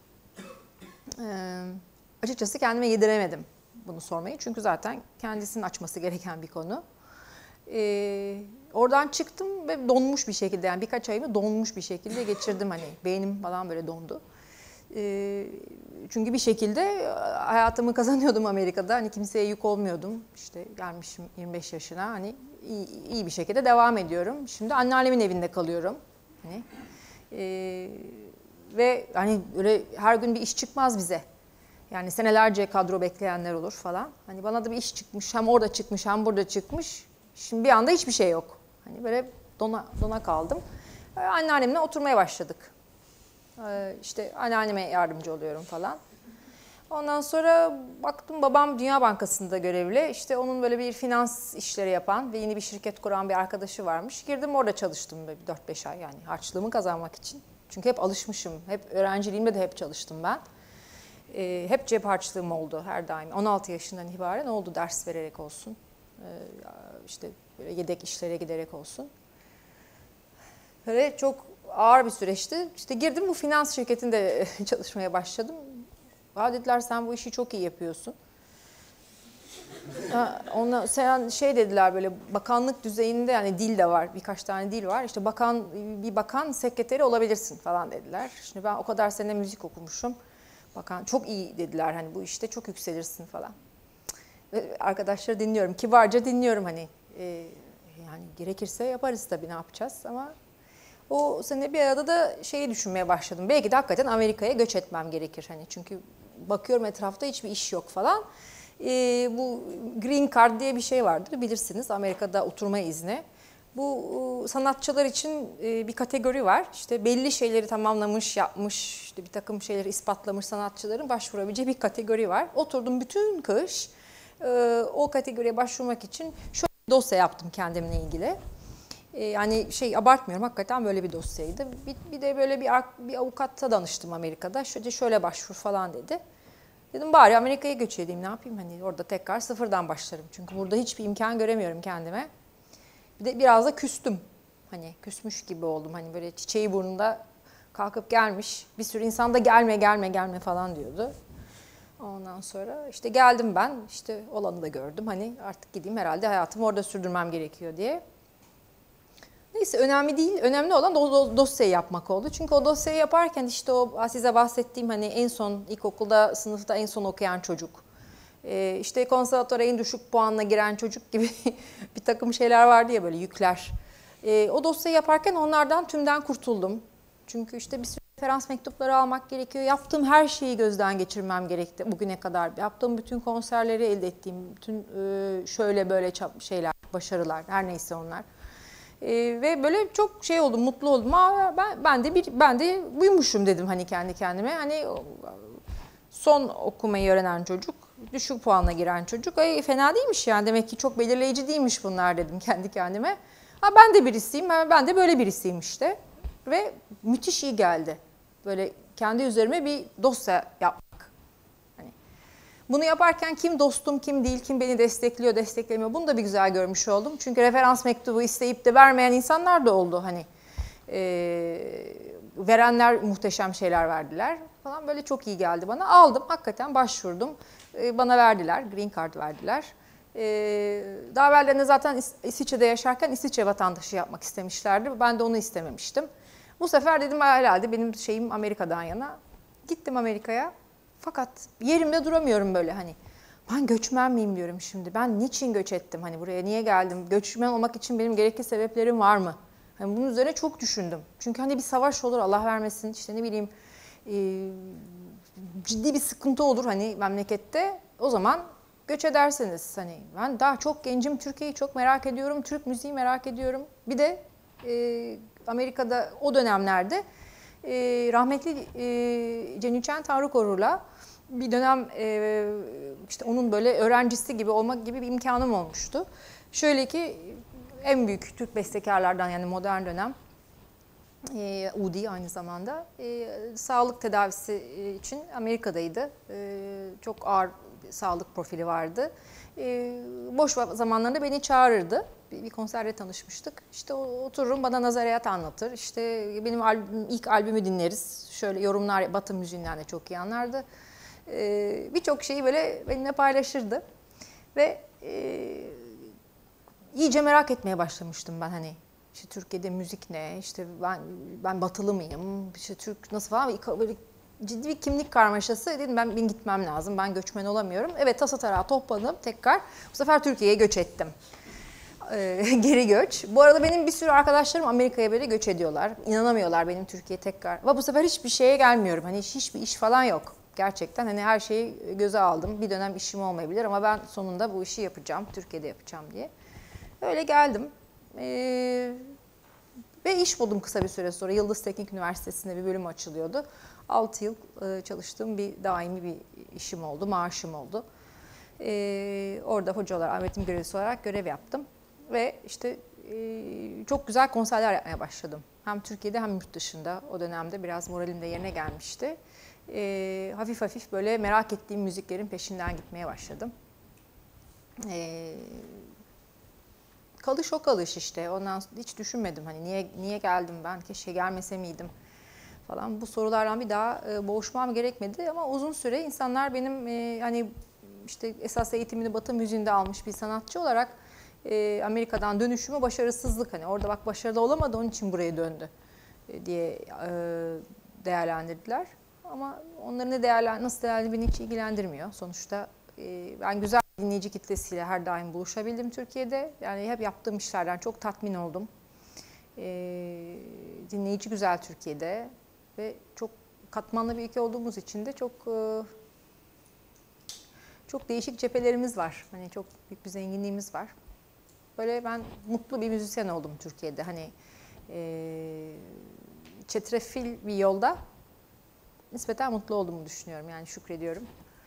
Ee, açıkçası kendime yediremedim bunu sormayı. Çünkü zaten kendisinin açması gereken bir konu. Ee, oradan çıktım ve donmuş bir şekilde, yani birkaç ayımı donmuş bir şekilde geçirdim. Hani beynim falan böyle dondu. Ee, çünkü bir şekilde hayatımı kazanıyordum Amerika'da. Hani kimseye yük olmuyordum. İşte gelmişim yirmi beş yaşına. Hani iyi, iyi bir şekilde devam ediyorum. Şimdi anneannemin evinde kalıyorum. Hani e, ve hani öyle her gün bir iş çıkmaz bize. Yani senelerce kadro bekleyenler olur falan. Hani bana da bir iş çıkmış, hem orada çıkmış hem burada çıkmış. Şimdi bir anda hiçbir şey yok. Hani böyle dona, dona kaldım. Anneannemle oturmaya başladık. Ee, işte anneanneme yardımcı oluyorum falan. Ondan sonra baktım babam Dünya Bankası'nda görevli. İşte onun böyle bir finans işleri yapan ve yeni bir şirket kuran bir arkadaşı varmış. Girdim orada çalıştım böyle dört beş ay yani harçlığımı kazanmak için. Çünkü hep alışmışım. Hep öğrenciliğimde de hep çalıştım ben. Ee, hep cep harçlığım oldu her daim. on altı yaşından itibaren oldu, ders vererek olsun. Ee, işte böyle yedek işlere giderek olsun. Böyle çok ağır bir süreçti. İşte girdim bu finans şirketinde çalışmaya başladım. Ha dediler sen bu işi çok iyi yapıyorsun. Ha, ona sen şey dediler böyle bakanlık düzeyinde yani dil de var, birkaç tane dil var. İşte bakan bir bakan sekreteri olabilirsin falan dediler. Şimdi ben o kadar sene müzik okumuşum. Bakan çok iyi dediler hani bu işte çok yükselirsin falan. Arkadaşları dinliyorum, kibarca dinliyorum hani e, yani gerekirse yaparız tabii ne yapacağız ama o sene bir arada da şeyi düşünmeye başladım. Belki de hakikaten Amerika'ya göç etmem gerekir hani çünkü bakıyorum etrafta hiçbir iş yok falan. E, bu Green Card diye bir şey vardır bilirsiniz Amerika'da oturma izni. Bu sanatçılar için bir kategori var. İşte belli şeyleri tamamlamış, yapmış, işte bir takım şeyleri ispatlamış sanatçıların başvurabileceği bir kategori var. Oturdum bütün kış o kategoriye başvurmak için şöyle bir dosya yaptım kendimle ilgili. Yani şey abartmıyorum hakikaten böyle bir dosyaydı. Bir, bir de böyle bir, bir avukata danıştım Amerika'da. Şöyle şöyle başvur falan dedi. Dedim bari Amerika'ya göç edeyim ne yapayım hani orada tekrar sıfırdan başlarım. Çünkü burada hiçbir imkan göremiyorum kendime. Bir de biraz da küstüm. Hani küsmüş gibi oldum. Hani böyle çiçeği burnunda kalkıp gelmiş. Bir sürü insan da gelme gelme gelme falan diyordu. Ondan sonra işte geldim ben. İşte olanı da gördüm. Hani artık gideyim herhalde hayatımı orada sürdürmem gerekiyor diye. Neyse önemli değil. Önemli olan o dosyayı yapmak oldu. Çünkü o dosyayı yaparken işte o size bahsettiğim hani en son ilkokulda sınıfta en son okuyan çocuk. İşte konservatöre en düşük puanla giren çocuk gibi bir takım şeyler vardı ya böyle yükler. O dosyayı yaparken onlardan tümden kurtuldum. Çünkü işte bir sürü referans mektupları almak gerekiyor. Yaptığım her şeyi gözden geçirmem gerekti bugüne kadar. Yaptığım bütün konserleri elde ettiğim, bütün şöyle böyle şeyler, başarılar, her neyse onlar. Ve böyle çok şey oldum, mutlu oldum. Aa, ben, ben de bir, ben de buymuşum dedim hani kendi kendime. Hani son okumayı öğrenen çocuk. Düşük puanla giren çocuk. Ay, fena değilmiş yani demek ki çok belirleyici değilmiş bunlar dedim kendi kendime. Ha, ben de birisiyim, ben de böyle birisiyim işte. Ve müthiş iyi geldi. Böyle kendi üzerime bir dosya yapmak. Hani bunu yaparken kim dostum, kim değil, kim beni destekliyor, desteklemiyor bunu da bir güzel görmüş oldum. Çünkü referans mektubu isteyip de vermeyen insanlar da oldu. Hani e, verenler muhteşem şeyler verdiler falan böyle çok iyi geldi bana. Aldım, hakikaten başvurdum. Bana verdiler, Green Card verdiler. Daha evvelden de zaten İsviçre'de yaşarken İsviçre vatandaşı yapmak istemişlerdi. Ben de onu istememiştim. Bu sefer dedim herhalde benim şeyim Amerika'dan yana. Gittim Amerika'ya. Fakat yerimde duramıyorum böyle hani. Ben göçmen miyim diyorum şimdi. Ben niçin göç ettim? Hani buraya niye geldim? Göçmen olmak için benim gerekli sebeplerim var mı? Hani bunun üzerine çok düşündüm. Çünkü hani bir savaş olur Allah vermesin işte ne bileyim ciddi bir sıkıntı olur hani memlekette. O zaman göç ederseniz hani ben daha çok gencim, Türkiye'yi çok merak ediyorum, Türk müziği merak ediyorum. Bir de e, Amerika'da o dönemlerde e, rahmetli e, Cenüçen Tanrıkorur'la bir dönem e, işte onun böyle öğrencisi gibi olmak gibi bir imkanım olmuştu. Şöyle ki en büyük Türk bestekarlardan yani modern dönem e, Udi aynı zamanda e, sağlık tedavisi için Amerika'daydı. E, çok ağır sağlık profili vardı. E, boş zamanlarında beni çağırırdı. Bir, bir konserde tanışmıştık. İşte otururum bana nazariyat anlatır. İşte benim albüm, ilk albümü dinleriz. Şöyle yorumlar Batı müziğinden de çok iyi anlardı. E, Birçok şeyi böyle benimle paylaşırdı. Ve e, iyice merak etmeye başlamıştım ben hani. İşte Türkiye'de müzik ne? İşte ben ben batılı mıyım? İşte Türk nasıl falan böyle ciddi bir kimlik karmaşası. Dedim ben, ben gitmem lazım. Ben göçmen olamıyorum. Evet tasa tarağı topladım tekrar. Bu sefer Türkiye'ye göç ettim. e, geri göç. Bu arada benim bir sürü arkadaşlarım Amerika'ya böyle göç ediyorlar. İnanamıyorlar benim Türkiye'ye tekrar. Ama bu sefer hiçbir şeye gelmiyorum. Hani hiç, hiçbir iş falan yok. Gerçekten hani her şeyi göze aldım. Bir dönem işim olmayabilir ama ben sonunda bu işi yapacağım. Türkiye'de yapacağım diye. Öyle geldim. Ee, ve iş buldum kısa bir süre sonra. Yıldız Teknik Üniversitesi'nde bir bölüm açılıyordu. altı yıl e, çalıştığım bir daimi bir işim oldu, maaşım oldu. Ee, orada hoca olarak, öğretim görevlisi olarak görev yaptım. Ve işte e, çok güzel konserler yapmaya başladım. Hem Türkiye'de hem yurt dışında. O dönemde biraz moralim de yerine gelmişti. E, hafif hafif böyle merak ettiğim müziklerin peşinden gitmeye başladım. E, kalış o kalış işte. Ondan sonra hiç düşünmedim hani niye niye geldim ben, keşke gelmese miydim falan. Bu sorularla bir daha e, boğuşmam gerekmedi ama uzun süre insanlar benim e, hani işte esas eğitimini Batı müziğinde almış bir sanatçı olarak e, Amerika'dan dönüşümü başarısızlık, hani orada bak başarılı olamadı onun için buraya döndü e, diye e, değerlendirdiler. Ama onların ne değerlen nasıl değerlendirdiği beni hiç ilgilendirmiyor. Sonuçta e, ben güzel bir dinleyici kitlesiyle her daim buluşabildim Türkiye'de. Yani hep yaptığım işlerden çok tatmin oldum. E, dinleyici güzel Türkiye'de ve çok katmanlı bir ülke olduğumuz için de çok e, çok değişik cephelerimiz var. Hani çok büyük bir zenginliğimiz var. Böyle ben mutlu bir müzisyen oldum Türkiye'de. Hani e, çetrefil bir yolda nispeten mutlu olduğumu düşünüyorum. Yani şükrediyorum.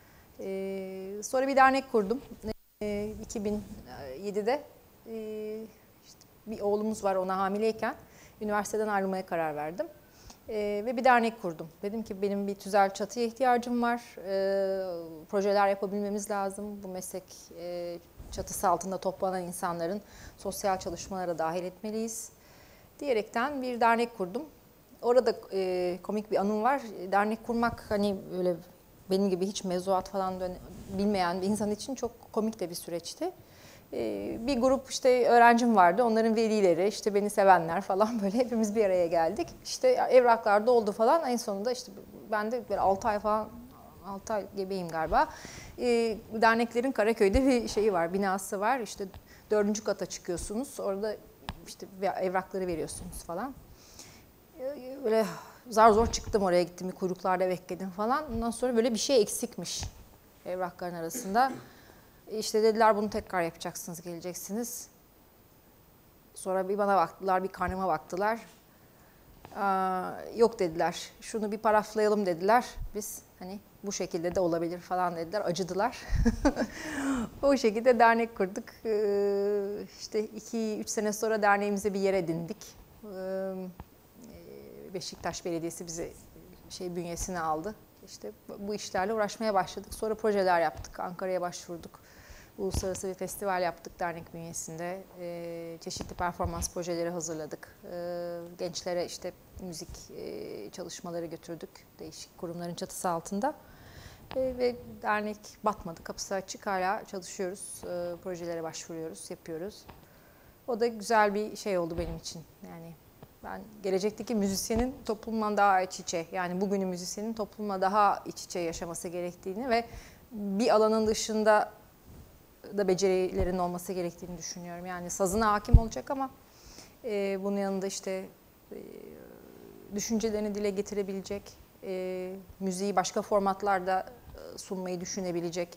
E, sonra bir dernek kurdum. E, iki bin yedide e, işte bir oğlumuz var, ona hamileyken üniversiteden ayrılmaya karar verdim. Ee, ve bir dernek kurdum. Dedim ki benim bir tüzel çatıya ihtiyacım var. Ee, projeler yapabilmemiz lazım. Bu meslek e, çatısı altında toplanan insanların sosyal çalışmalara dahil etmeliyiz diyerekten bir dernek kurdum. Orada e, komik bir anım var. Dernek kurmak hani böyle benim gibi hiç mevzuat falan bilmeyen bir insan için çok komik de bir süreçti. Bir grup işte öğrencim vardı, onların velileri, işte beni sevenler falan böyle hepimiz bir araya geldik. İşte evraklar doldu falan, en sonunda işte ben de böyle altı ay falan, altı ay gebeyim galiba. E, derneklerin Karaköy'de bir şeyi var, binası var. İşte dördüncü kata çıkıyorsunuz, orada işte evrakları veriyorsunuz falan. E, böyle zar zor çıktım, oraya gittim, bir kuyruklarda bekledim falan. Ondan sonra böyle bir şey eksikmiş evrakların arasında. İşte dediler bunu tekrar yapacaksınız, geleceksiniz. Sonra bir bana baktılar, bir karnıma baktılar. Aa, yok dediler, şunu bir paraflayalım dediler. Biz hani bu şekilde de olabilir falan dediler, acıdılar. O şekilde dernek kurduk. Ee, işte iki üç sene sonra derneğimize bir yer edindik. Ee, Beşiktaş Belediyesi bizi şey bünyesine aldı. İşte bu işlerle uğraşmaya başladık. Sonra projeler yaptık, Ankara'ya başvurduk. Uluslararası bir festival yaptık dernek bünyesinde. E, çeşitli performans projeleri hazırladık. E, gençlere işte müzik e, çalışmaları götürdük değişik kurumların çatısı altında. E, ve dernek batmadı, kapısı açık, hala çalışıyoruz. E, projelere başvuruyoruz, yapıyoruz. O da güzel bir şey oldu benim için. Yani ben gelecekteki müzisyenin toplumla daha iç içe, yani bugünün müzisyenin toplumla daha iç içe yaşaması gerektiğini ve bir alanın dışında da becerilerin olması gerektiğini düşünüyorum. Yani sazına hakim olacak ama e, bunun yanında işte e, düşüncelerini dile getirebilecek, e, müziği başka formatlarda e, sunmayı düşünebilecek,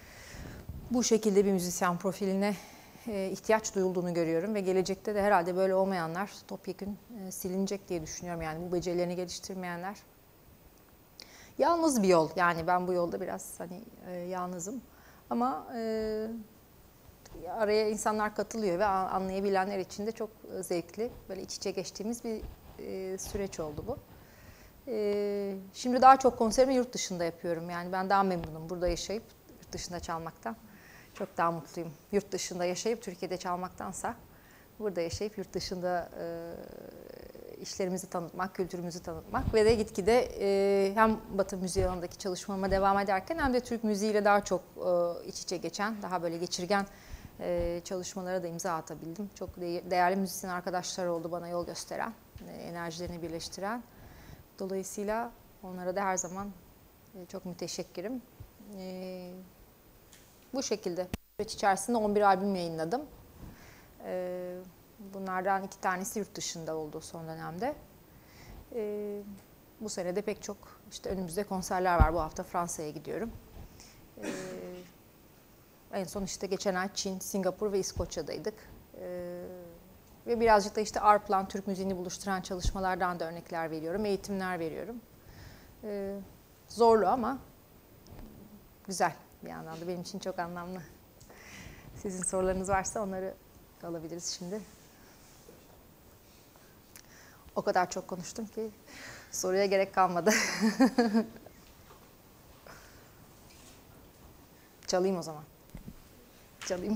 bu şekilde bir müzisyen profiline e, ihtiyaç duyulduğunu görüyorum ve gelecekte de herhalde böyle olmayanlar topyekün e, silinecek diye düşünüyorum. Yani bu becerilerini geliştirmeyenler. Yalnız bir yol, yani ben bu yolda biraz hani e, yalnızım. Ama e, araya insanlar katılıyor ve anlayabilenler için de çok zevkli, böyle iç içe geçtiğimiz bir e, süreç oldu bu. E, şimdi daha çok konserimi yurt dışında yapıyorum. Yani ben daha memnunum burada yaşayıp yurt dışında çalmaktan. Çok daha mutluyum. Yurt dışında yaşayıp Türkiye'de çalmaktansa burada yaşayıp yurt dışında e, işlerimizi tanıtmak, kültürümüzü tanıtmak ve de gitgide e, hem Batı müziği alanındaki çalışmama devam ederken hem de Türk müziğiyle daha çok e, iç içe geçen, daha böyle geçirgen e, çalışmalara da imza atabildim. Çok de- değerli müzisyen arkadaşlar oldu bana yol gösteren, e, enerjilerini birleştiren. Dolayısıyla onlara da her zaman e, çok müteşekkirim. E, bu şekilde süreç içerisinde on bir albüm yayınladım. Ee, bunlardan iki tanesi yurt dışında oldu son dönemde. Ee, bu sene de pek çok işte önümüzde konserler var. Bu hafta Fransa'ya gidiyorum. Ee, en son işte geçen ay Çin, Singapur ve İskoçya'daydık. Ee, ve birazcık da işte Arplan, Türk müziğini buluşturan çalışmalardan da örnekler veriyorum, eğitimler veriyorum. Ee, zorlu ama güzel bir yandan da benim için çok anlamlı. Sizin sorularınız varsa onları alabiliriz şimdi. O kadar çok konuştum ki soruya gerek kalmadı. Çalayım o zaman. Çalayım.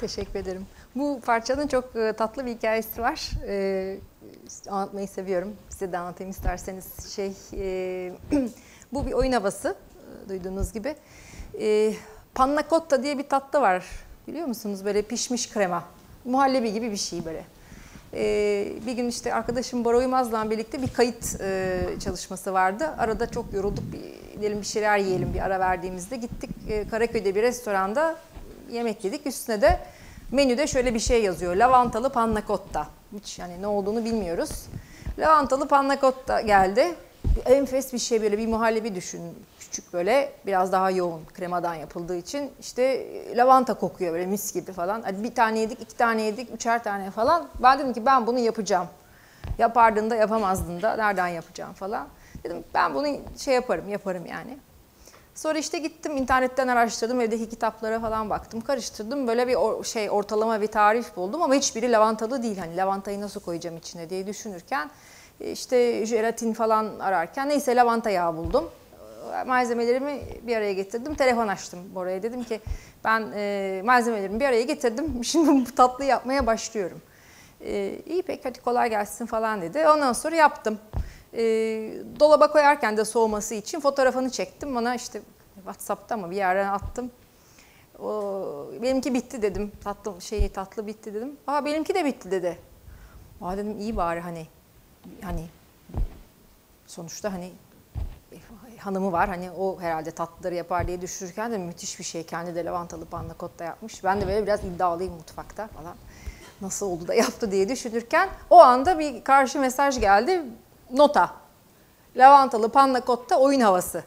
Teşekkür ederim. Bu parçanın çok e, tatlı bir hikayesi var. E, anlatmayı seviyorum. Size de anlatayım isterseniz. Şey, e, bu bir oyun havası, e, duyduğunuz gibi. E, panna cotta diye bir tatlı var. Biliyor musunuz? Böyle pişmiş krema. Muhallebi gibi bir şey böyle. E, bir gün işte arkadaşım Bora Uymaz'la birlikte bir kayıt e, çalışması vardı. Arada çok yorulduk. Bir, gidelim bir şeyler yiyelim bir ara verdiğimizde. Gittik e, Karaköy'de bir restoranda yemek yedik. Üstüne de menüde şöyle bir şey yazıyor. Lavantalı panna cotta. Hiç yani ne olduğunu bilmiyoruz. Lavantalı panna cotta geldi. Enfes bir şey, böyle bir muhallebi düşün. Küçük, böyle biraz daha yoğun kremadan yapıldığı için işte lavanta kokuyor böyle mis gibi falan. Hadi bir tane yedik, iki tane yedik, üçer tane falan. Ben dedim ki ben bunu yapacağım. Yapardın da yapamazdın da nereden yapacağım falan. Dedim ben bunu şey yaparım, yaparım yani. Sonra işte gittim internetten araştırdım, evdeki kitaplara falan baktım, karıştırdım. Böyle bir or şey ortalama bir tarif buldum ama hiçbiri lavantalı değil. Hani lavantayı nasıl koyacağım içine diye düşünürken işte jelatin falan ararken neyse lavanta yağı buldum. Malzemelerimi bir araya getirdim, telefon açtım Bora'ya, dedim ki ben e, malzemelerimi bir araya getirdim, şimdi bu tatlıyı yapmaya başlıyorum. E, iyi pek hadi kolay gelsin falan dedi. Ondan sonra yaptım. E, dolaba koyarken de soğuması için fotoğrafını çektim. Bana işte WhatsApp'ta mı bir yerden attım. O, benimki bitti dedim. Tatlı şeyi tatlı bitti dedim. Aa benimki de bitti dedi. Aa dedim iyi bari hani hani sonuçta hani hanımı var. Hani o herhalde tatlıları yapar diye düşünürken de müthiş bir şey. Kendi de lavantalı panna cotta yapmış. Ben de böyle biraz iddialıyım mutfakta falan. Nasıl oldu da yaptı diye düşünürken o anda bir karşı mesaj geldi. Nota. Lavantalı panna cotta oyun havası.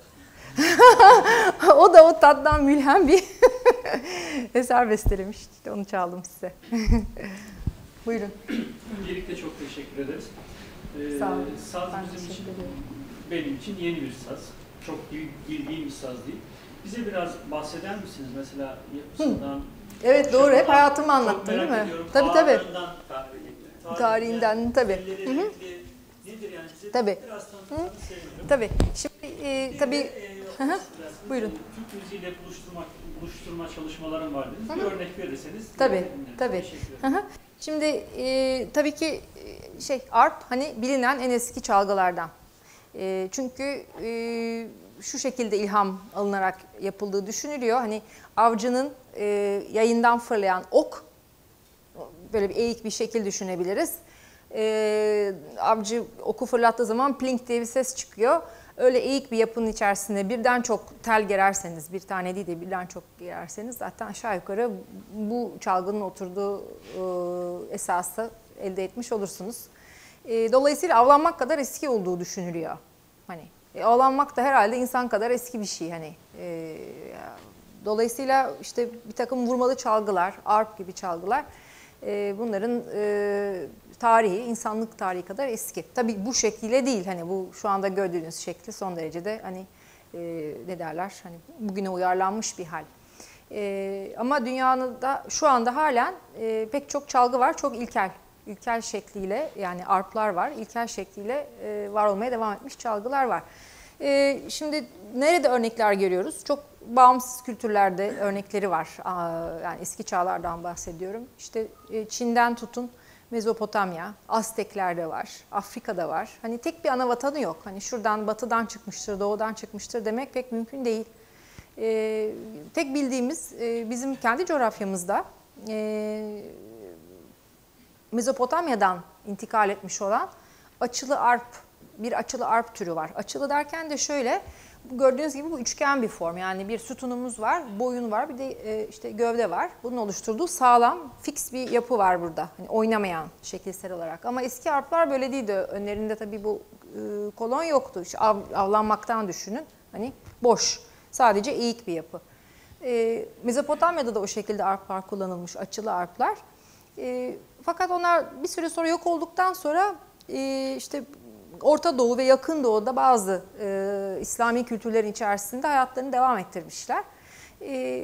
O da o tattan mülhem bir eser bestelemiş. İşte onu çaldım size. Buyurun. Öncelikle çok teşekkür ederiz. Ee, Sağ olun. Saz Ben bizim için, teşekkür ederim. benim için yeni bir saz. Çok bildiğim bir saz değil. Bize biraz bahseder misiniz mesela yapısından? Evet doğru, hep hayatımı anlattın Çok değil merak mi? ediyorum. Tabii tabii. Ağırlığından, tarihinden, Tarihinden tabii. elleri Hı hı. renkli, nedir yani bize Tabii. biraz tanıtmanızı sevinirim. Tabii. Şimdi e, Bir tabii. de, e, Hı hı. biraz, Buyurun. Türk müziğiyle buluşturma, buluşturma çalışmalarım var dediniz. Bir örnek verirseniz. Tabii, dinlerim. tabii. Teşekkür ederim. Hı hı. Şimdi e, tabii ki e, şey arp hani bilinen en eski çalgılardan. E, çünkü e, şu şekilde ilham alınarak yapıldığı düşünülüyor. Hani avcının e, yayından fırlayan ok, böyle bir eğik bir şekil düşünebiliriz. E, avcı oku fırlattığı zaman plink diye bir ses çıkıyor. Öyle eğik bir yapının içerisinde birden çok tel gererseniz, bir tane değil de birden çok gererseniz zaten aşağı yukarı bu çalgının oturduğu e, esası elde etmiş olursunuz. E, dolayısıyla avlanmak kadar eski olduğu düşünülüyor. Hani e, avlanmak da herhalde insan kadar eski bir şey hani. E, dolayısıyla işte bir takım vurmalı çalgılar, arp gibi çalgılar, e, bunların e, tarihi, insanlık tarihi kadar eski. Tabii bu şekliyle değil, hani bu şu anda gördüğünüz şekli son derecede hani e, ne derler, hani bugüne uyarlanmış bir hal. E, ama dünyada şu anda halen e, pek çok çalgı var, çok ilkel. İlkel şekliyle, yani arplar var, ilkel şekliyle e, var olmaya devam etmiş çalgılar var. E, şimdi nerede örnekler görüyoruz? Çok bağımsız kültürlerde örnekleri var. Aa, yani eski çağlardan bahsediyorum. İşte e, Çin'den tutun Mezopotamya, Azteklerde var, Afrika'da var. Hani tek bir ana vatanı yok. Hani şuradan batıdan çıkmıştır, doğudan çıkmıştır demek pek mümkün değil. E, tek bildiğimiz e, bizim kendi coğrafyamızda e, Mezopotamya'dan intikal etmiş olan açılı arp, bir açılı arp türü var. Açılı derken de şöyle, gördüğünüz gibi bu üçgen bir form. Yani bir sütunumuz var, boyun var, bir de e, işte gövde var. Bunun oluşturduğu sağlam, fix bir yapı var burada. Hani oynamayan şekilsel olarak. Ama eski arplar böyle değildi. Önlerinde tabii bu e, kolon yoktu. İşte av, avlanmaktan düşünün. Hani boş, sadece eğik bir yapı. E, Mezopotamya'da da o şekilde arplar kullanılmış, açılı arplar. E, fakat onlar bir süre sonra yok olduktan sonra e, işte Orta Doğu ve Yakın Doğu'da bazı e, İslami kültürlerin içerisinde hayatlarını devam ettirmişler. E,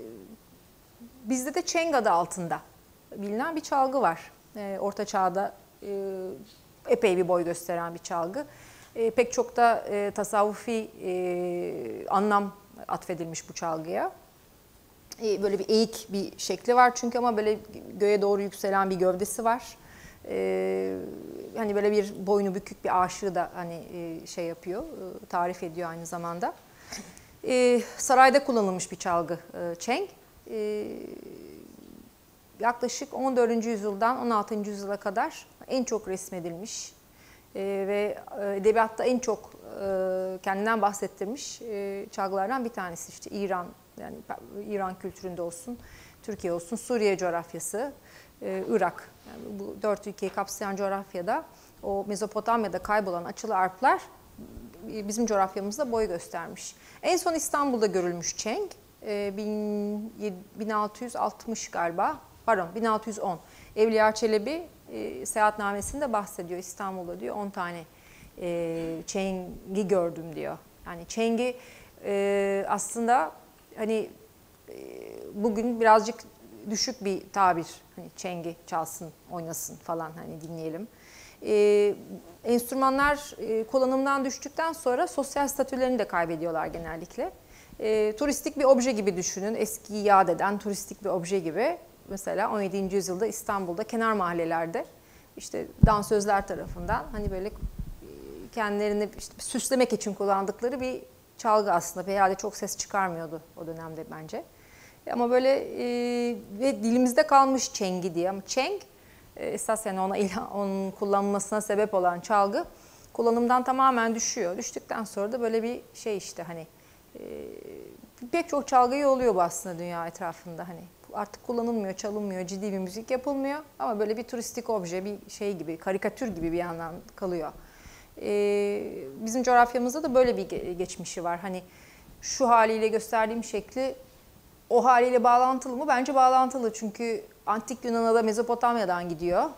bizde de Çeng adı altında bilinen bir çalgı var. E, Orta Çağ'da e, epey bir boy gösteren bir çalgı. E, pek çok da e, tasavvufi e, anlam atfedilmiş bu çalgıya. E, böyle bir eğik bir şekli var çünkü ama böyle göğe doğru yükselen bir gövdesi var. E, hani böyle bir boynu bükük bir aşığı da hani e, şey yapıyor, e, tarif ediyor aynı zamanda. E, sarayda kullanılmış bir çalgı e, çeng. E, yaklaşık on dördüncü yüzyıldan on altıncı yüzyıla kadar en çok resmedilmiş e, ve edebiyatta en çok e, kendinden bahsettirmiş e, çalgılardan bir tanesi. İşte İran, yani İran kültüründe olsun, Türkiye olsun, Suriye coğrafyası, e, Irak. Yani bu dört ülkeyi kapsayan coğrafyada o Mezopotamya'da kaybolan açılı arplar bizim coğrafyamızda boy göstermiş. En son İstanbul'da görülmüş çeng e, bin altı yüz altmış galiba. Pardon, bin altı yüz on. Evliya Çelebi e, seyahatnamesinde bahsediyor. İstanbul'da diyor on tane e, çengi gördüm diyor. Yani çengi e, aslında hani e, bugün birazcık düşük bir tabir. Hani çengi çalsın, oynasın falan hani dinleyelim. E, enstrümanlar e, kullanımdan düştükten sonra sosyal statülerini de kaybediyorlar genellikle. E, turistik bir obje gibi düşünün. Eskiyi yad eden turistik bir obje gibi. Mesela on yedinci yüzyılda İstanbul'da kenar mahallelerde işte dansözler tarafından hani böyle kendilerini işte süslemek için kullandıkları bir çalgı aslında. Herhalde çok ses çıkarmıyordu o dönemde bence. Ama böyle e, ve dilimizde kalmış çengi diye. Ama çeng e, esas yani ona onun kullanılmasına sebep olan çalgı kullanımdan tamamen düşüyor. Düştükten sonra da böyle bir şey işte hani e, pek çok çalgı oluyor bu aslında dünya etrafında hani. Artık kullanılmıyor, çalınmıyor, ciddi bir müzik yapılmıyor. Ama böyle bir turistik obje, bir şey gibi, karikatür gibi bir yandan kalıyor. Ee, bizim coğrafyamızda da böyle bir geçmişi var. Hani şu haliyle gösterdiğim şekli o haliyle bağlantılı mı? Bence bağlantılı. Çünkü Antik Yunan'a da Mezopotamya'dan gidiyor.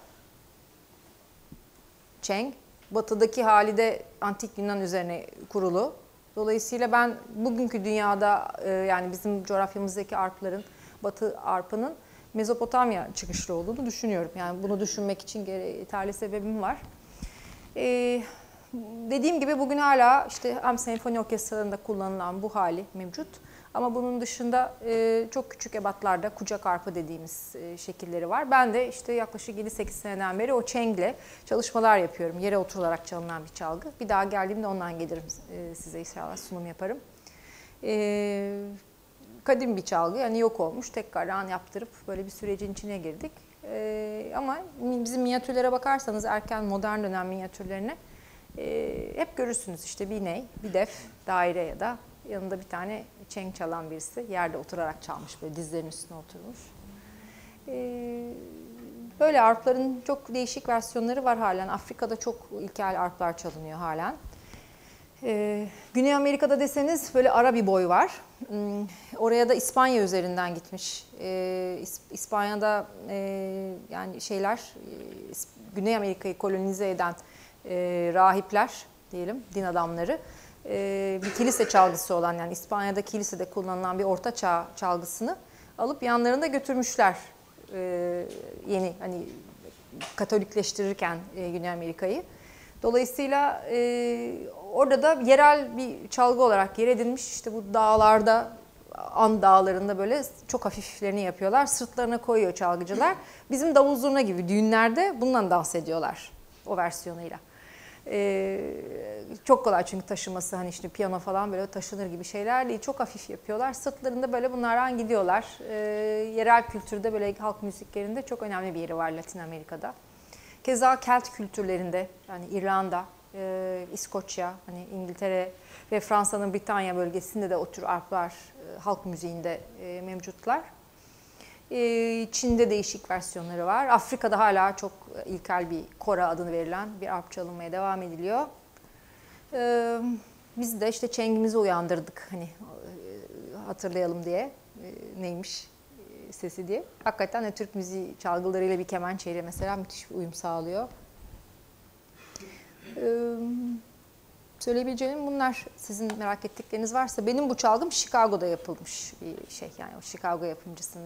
Çeng. Batıdaki hali de Antik Yunan üzerine kurulu. Dolayısıyla ben bugünkü dünyada yani bizim coğrafyamızdaki arpların, Batı arpının Mezopotamya çıkışlı olduğunu düşünüyorum. Yani bunu düşünmek için yeterli sebebim var. Ee, dediğim gibi bugün hala işte hem senfoni orkestralarında kullanılan bu hali mevcut. Ama bunun dışında e, çok küçük ebatlarda kucak arpa dediğimiz e, şekilleri var. Ben de işte yaklaşık yedi sekiz seneden beri o çengle çalışmalar yapıyorum. Yere oturularak çalınan bir çalgı. Bir daha geldiğimde ondan gelirim e, size inşallah sunum yaparım. E, kadim bir çalgı yani yok olmuş. Tekrardan yaptırıp böyle bir sürecin içine girdik. E, ama bizim minyatürlere bakarsanız erken modern dönem minyatürlerine e, hep görürsünüz işte bir ney, bir def, daire ya da yanında bir tane çeng çalan birisi yerde oturarak çalmış böyle dizlerinin üstüne oturmuş. Ee, böyle arpların çok değişik versiyonları var halen. Afrika'da çok ilkel arplar çalınıyor halen. Ee, Güney Amerika'da deseniz böyle ara bir boy var. Hmm, oraya da İspanya üzerinden gitmiş. Ee, İspanya'da e, yani şeyler e, Güney Amerika'yı kolonize eden e, rahipler diyelim, din adamları. Bir kilise çalgısı olan yani İspanya'da kilisede kullanılan bir orta çağ çalgısını alıp yanlarında götürmüşler yeni hani Katolikleştirirken Güney Amerika'yı. Dolayısıyla orada da yerel bir çalgı olarak yer edilmiş işte bu dağlarda An dağlarında böyle çok hafiflerini yapıyorlar. Sırtlarına koyuyor çalgıcılar. Bizim davul zurna gibi düğünlerde bundan dans ediyorlar o versiyonuyla. Ee, çok kolay çünkü taşıması hani işte piyano falan böyle taşınır gibi şeyler değil. Çok hafif yapıyorlar. Sırtlarında böyle bunlardan gidiyorlar. Ee, yerel kültürde böyle halk müziklerinde çok önemli bir yeri var Latin Amerika'da. Keza Kelt kültürlerinde yani İrlanda, e, İskoçya, hani İngiltere ve Fransa'nın Britanya bölgesinde de o tür arplar e, halk müziğinde e, mevcutlar. Çin'de değişik versiyonları var. Afrika'da hala çok ilkel bir kora adını verilen bir arp çalınmaya devam ediliyor. Biz de işte çengimizi uyandırdık hani hatırlayalım diye neymiş sesi diye. Hakikaten de Türk müziği çalgılarıyla bir kemençeyle mesela müthiş bir uyum sağlıyor. Söyleyebileceğim bunlar. Sizin merak ettikleriniz varsa benim bu çalgım Chicago'da yapılmış bir şey yani o Chicago yapımcısının.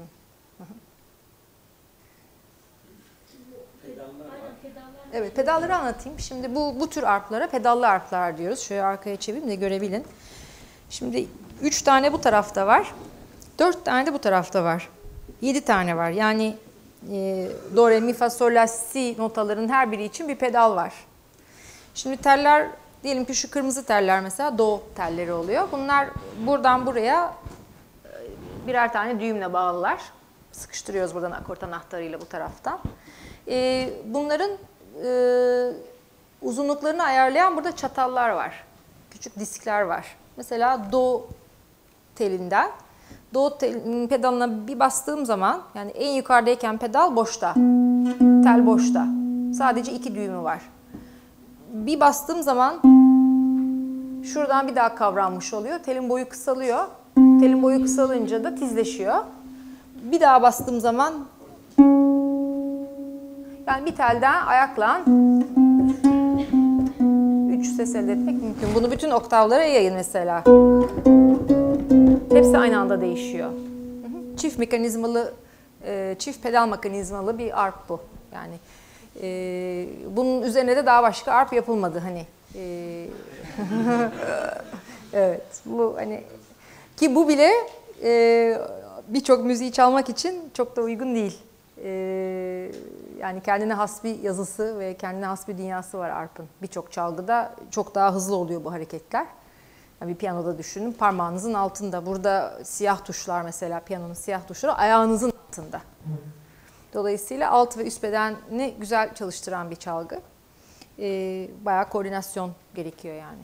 Evet, pedalları anlatayım. Şimdi bu bu tür arplara pedallı arplar diyoruz. Şöyle arkaya çevireyim de görebilin. Şimdi üç tane bu tarafta var. Dört tane de bu tarafta var. Yedi tane var. Yani e, do, re, mi, fa, sol, la, si notaların her biri için bir pedal var. Şimdi teller, diyelim ki şu kırmızı teller mesela do telleri oluyor. Bunlar buradan buraya birer tane düğümle bağlılar. Sıkıştırıyoruz buradan akort anahtarıyla bu taraftan. E, bunların e, uzunluklarını ayarlayan burada çatallar var. Küçük diskler var. Mesela do telinden do tel, pedalına bir bastığım zaman, yani en yukarıdayken pedal boşta. Tel boşta. Sadece iki düğümü var. Bir bastığım zaman şuradan bir daha kavranmış oluyor. Telin boyu kısalıyor. Telin boyu kısalınca da tizleşiyor. Bir daha bastığım zaman, yani bir telden ayakla üç ses elde etmek mümkün. Bunu bütün oktavlara yayın mesela. Hepsi aynı anda değişiyor. Çift mekanizmalı, çift pedal mekanizmalı bir arp bu. Yani bunun üzerine de daha başka arp yapılmadı hani. Evet, bu hani ki bu bile birçok müziği çalmak için çok da uygun değil. Yani kendine has bir yazısı ve kendine has bir dünyası var arp'ın. Birçok çalgıda çok daha hızlı oluyor bu hareketler. Yani bir piyanoda düşünün, parmağınızın altında. Burada siyah tuşlar mesela, piyanonun siyah tuşları ayağınızın altında. Dolayısıyla alt ve üst bedeni güzel çalıştıran bir çalgı. Ee, bayağı koordinasyon gerekiyor yani.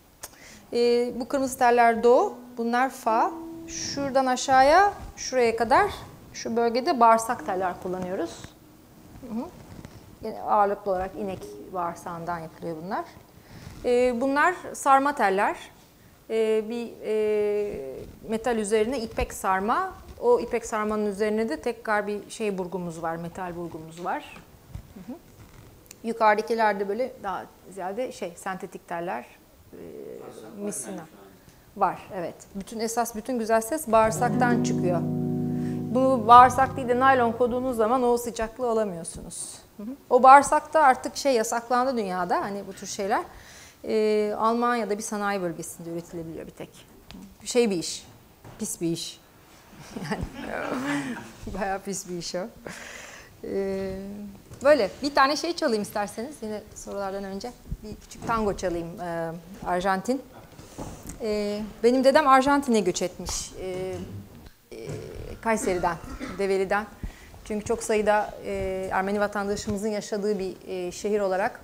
Ee, bu kırmızı teller do, bunlar fa. Şuradan aşağıya, şuraya kadar şu bölgede bağırsak teller kullanıyoruz. Hı hı. Yani ağırlıklı olarak inek bağırsağından yapılıyor bunlar. Ee, bunlar sarma teller. Ee, bir e, metal üzerine ipek sarma. O ipek sarmanın üzerine de tekrar bir şey burgumuz var, metal burgumuz var. Hı hı. Yukarıdakiler de böyle daha ziyade şey, sentetik teller, e, misina var. Evet. Bütün esas bütün güzel ses bağırsaktan çıkıyor. Bu bağırsak değil de naylon koyduğunuz zaman o sıcaklığı alamıyorsunuz. Hı hı. O bağırsakta artık şey yasaklandı dünyada, hani bu tür şeyler. Ee, Almanya'da bir sanayi bölgesinde üretilebiliyor bir tek. Şey bir iş, pis bir iş. Yani bayağı pis bir iş o. Ee, böyle bir tane şey çalayım isterseniz yine sorulardan önce. Bir küçük tango çalayım, ee, Arjantin. Ee, benim dedem Arjantin'e göç etmiş. Ee, e, Kayseri'den, Develi'den. Çünkü çok sayıda e, Ermeni vatandaşımızın yaşadığı bir e, şehir olarak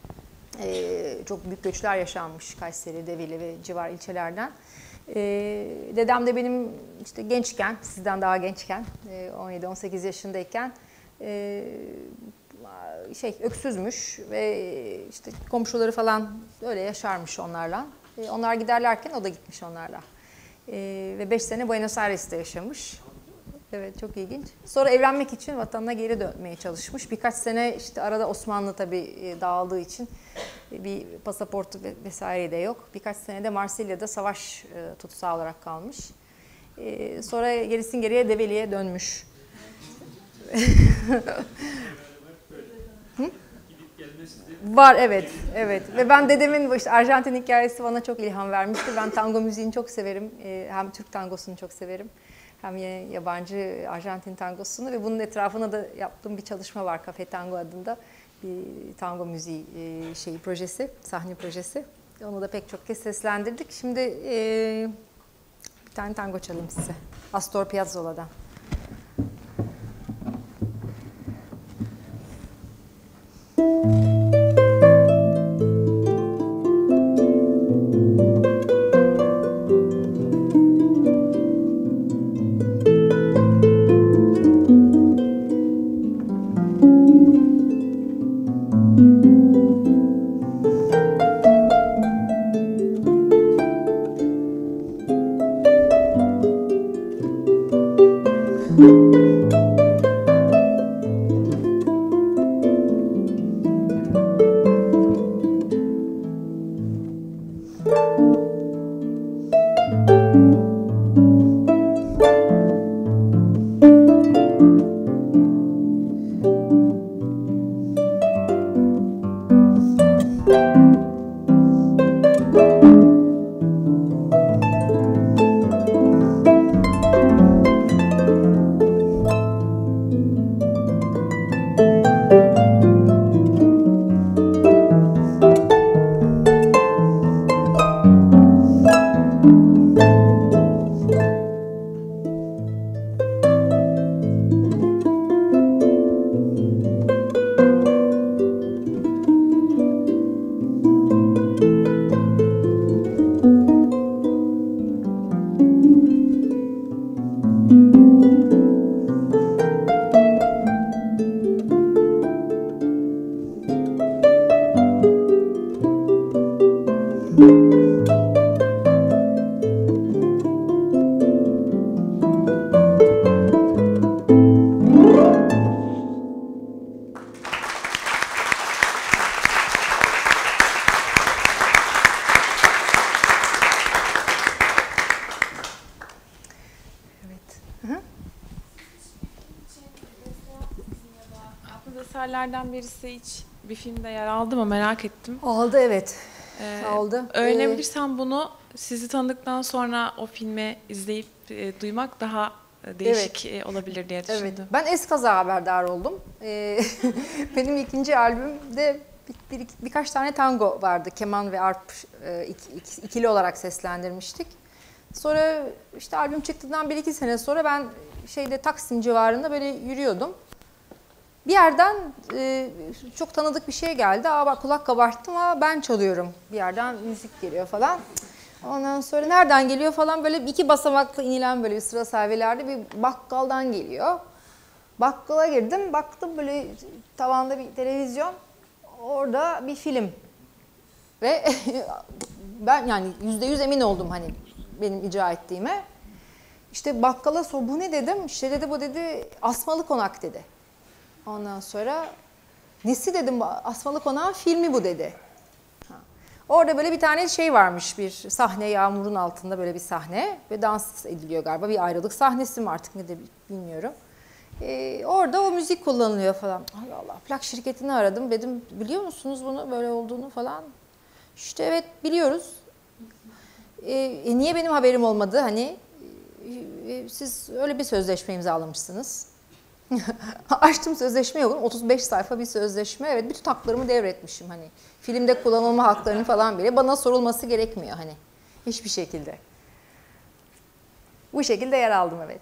e, çok büyük göçler yaşanmış Kayseri, Develi ve civar ilçelerden. E, dedem de benim işte gençken, sizden daha gençken, e, on yedi on sekiz yaşındayken e, şey öksüzmüş ve işte komşuları falan öyle yaşarmış onlarla. E, onlar giderlerken o da gitmiş onlarla. E, ve beş sene Buenos Aires'te yaşamış. Evet, çok ilginç. Sonra evlenmek için vatanına geri dönmeye çalışmış. Birkaç sene işte arada Osmanlı tabii dağıldığı için bir pasaportu vesaire de yok. Birkaç sene de Marsilya'da savaş tutsağı olarak kalmış. Sonra gerisin geriye Develi'ye dönmüş. Var, evet, evet. Ve ben dedemin işte Arjantin hikayesi bana çok ilham vermişti. Ben tango müziğini çok severim. Hem Türk tangosunu çok severim. Hem yabancı Arjantin tangosunu ve bunun etrafına da yaptığım bir çalışma var. Cafe Tango adında bir tango müziği şeyi projesi, sahne projesi. Onu da pek çok kez seslendirdik. Şimdi e, bir tane tango çalayım size. Astor Piazzolla'dan. eserlerden birisi hiç bir filmde yer aldı mı merak ettim. Aldı evet. Ee, Aldı. Öğrenebilirsem bunu sizi tanıdıktan sonra o filmi izleyip e, duymak daha e, değişik e, olabilir diye düşündüm. Evet. Ben eskaza haberdar oldum. Ee, benim ikinci albümde bir, bir, birkaç tane tango vardı. Keman ve arp e, ik, ik, ikili olarak seslendirmiştik. Sonra işte albüm çıktıktan bir iki sene sonra ben şeyde Taksim civarında böyle yürüyordum. Bir yerden e, çok tanıdık bir şey geldi. Aa bak kulak kabarttım ama ben çalıyorum. Bir yerden müzik geliyor falan. Ondan sonra nereden geliyor falan böyle iki basamaklı inilen böyle bir sıra servilerde bir bakkaldan geliyor. Bakkala girdim, baktım böyle tavanda bir televizyon, orada bir film. Ve ben yani yüzde yüz emin oldum hani benim icra ettiğime. İşte bakkala sor, bu ne dedim, işte dedi bu dedi Asmalı Konak dedi. Ondan sonra nesi dedim, Asmalı Konak'ın filmi bu dedi. Ha. Orada böyle bir tane şey varmış, bir sahne, yağmurun altında böyle bir sahne ve dans ediliyor galiba, bir ayrılık sahnesi mi artık ne de bilmiyorum. Ee, orada o müzik kullanılıyor falan. Ay Allah, plak şirketini aradım, dedim biliyor musunuz bunu böyle olduğunu falan. İşte evet biliyoruz. Ee, e, niye benim haberim olmadı hani? E, siz öyle bir sözleşme imzalamışsınız. Açtım sözleşme yok. otuz beş sayfa bir sözleşme. Evet, bütün haklarımı devretmişim hani. Filmde kullanılma haklarını falan bile bana sorulması gerekmiyor hani. Hiçbir şekilde. Bu şekilde yer aldım evet.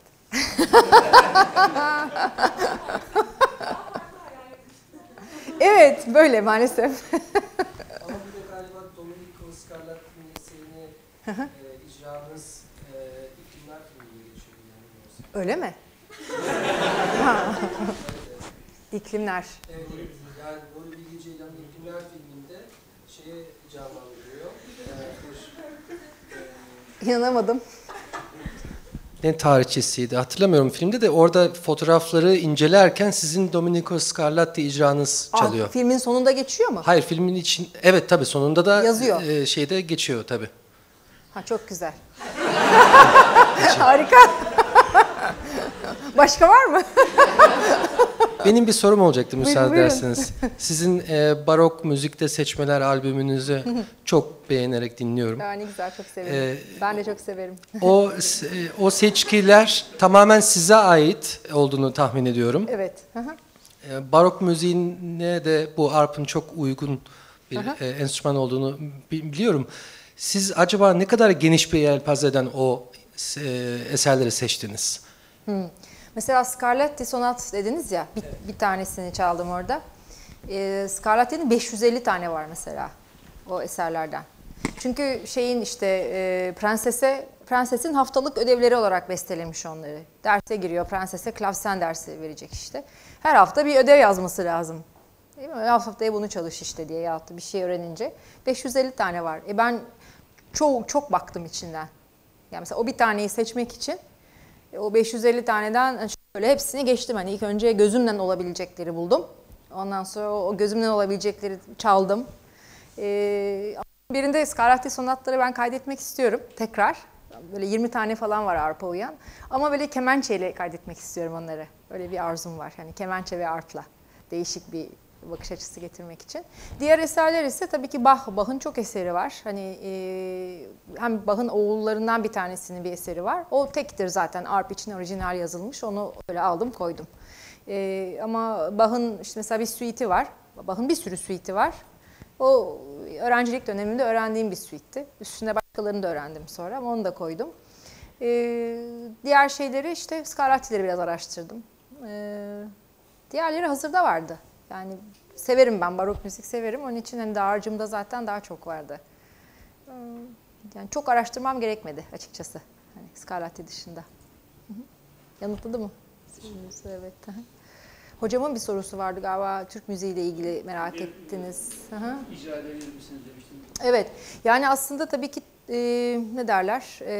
Evet, böyle maalesef. Ama bir de galiba Domenico Scarlatti'nin eserini e, icranız e, İklimler filmiyle geçiyor. Yani. Öyle mi? Ha. İklimler. Evet, evet. Yani Bora Bilge Ceylan'ın İklimler filminde şeye canlandırıyor. E, bir, e, İnanamadım. Ne tarihçesiydi hatırlamıyorum filmde de orada fotoğrafları incelerken sizin Domenico Scarlatti icranız çalıyor. Aa, filmin sonunda geçiyor mu? Hayır filmin için evet tabii sonunda da yazıyor. E, şeyde geçiyor tabii. Ha çok güzel. Harika. Başka var mı? Benim bir sorum olacaktı müsaade Buyurun, ederseniz. Sizin e, barok müzikte seçmeler albümünüzü çok beğenerek dinliyorum. Ya ne güzel, çok severim. Ee, ben de çok severim. O o seçkiler tamamen size ait olduğunu tahmin ediyorum. Evet. Hı hı. E, barok müziğine de bu arp'ın çok uygun bir Hı hı. e, enstrüman olduğunu bi- biliyorum. Siz acaba ne kadar geniş bir yelpazeden o e, eserleri seçtiniz? Hmm. Mesela Scarlatti Sonat dediniz ya, bir, bir tanesini çaldım orada. Ee, Scarlatti'nin beş yüz elli tane var mesela o eserlerden. Çünkü şeyin işte e, prensese, prensesin haftalık ödevleri olarak bestelemiş onları. Derse giriyor, prensese klavsen dersi verecek işte. Her hafta bir ödev yazması lazım. Değil mi? Her haftaya bunu çalış işte diye yahut da bir şey öğrenince. beş yüz elli tane var. E ben çok çok baktım içinden. Yani mesela o bir taneyi seçmek için o beş yüz elli taneden şöyle hepsini geçtim. Hani ilk önce gözümle olabilecekleri buldum. Ondan sonra o gözümle olabilecekleri çaldım. Ee, birinde Scarlatti sonatları ben kaydetmek istiyorum tekrar. Böyle yirmi tane falan var arpa uyan. Ama böyle kemençeyle kaydetmek istiyorum onları. Öyle bir arzum var. Yani kemençe ve arpla değişik bir bakış açısı getirmek için. Diğer eserler ise tabii ki Bach. Bach'ın çok eseri var. Hani e, hem Bach'ın oğullarından bir tanesinin bir eseri var. O tektir zaten. Arp için orijinal yazılmış. Onu öyle aldım koydum. E, ama Bach'ın işte mesela bir suite'i var. Bach'ın bir sürü suite'i var. O öğrencilik döneminde öğrendiğim bir suite'ti. Üstünde başkalarını da öğrendim sonra ama onu da koydum. E, diğer şeyleri işte Scarlatti'leri biraz araştırdım. E, diğerleri hazırda vardı. Yani severim ben, barok müzik severim. Onun için hani dağarcığımda zaten daha çok vardı. Yani çok araştırmam gerekmedi açıkçası. Hani Scarlatti dışında. Hı hı. Yanıtladı mı? Evet. Hocamın bir sorusu vardı galiba. Türk müziğiyle ilgili merak bir, ettiniz. Hı hı. İcra edebilir misiniz demiştim. Evet. Yani aslında tabii ki e, ne derler? E,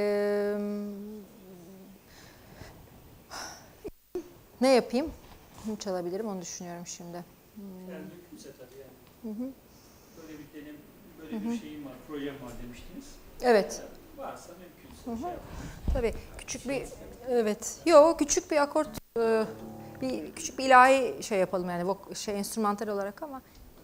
ne yapayım? Ne çalabilirim onu düşünüyorum şimdi. Hmm. Yani mümkünse tabii yani. Hı hı. Böyle bir denem, böyle Hı hı. bir şeyim var, projem var demiştiniz. Evet. Yani varsa mümkünse Hı hı. şey yapalım. Tabii küçük bir, evet. Yok küçük bir akort e, Bir küçük bir ilahi şey yapalım yani vok şey enstrümantal olarak ama.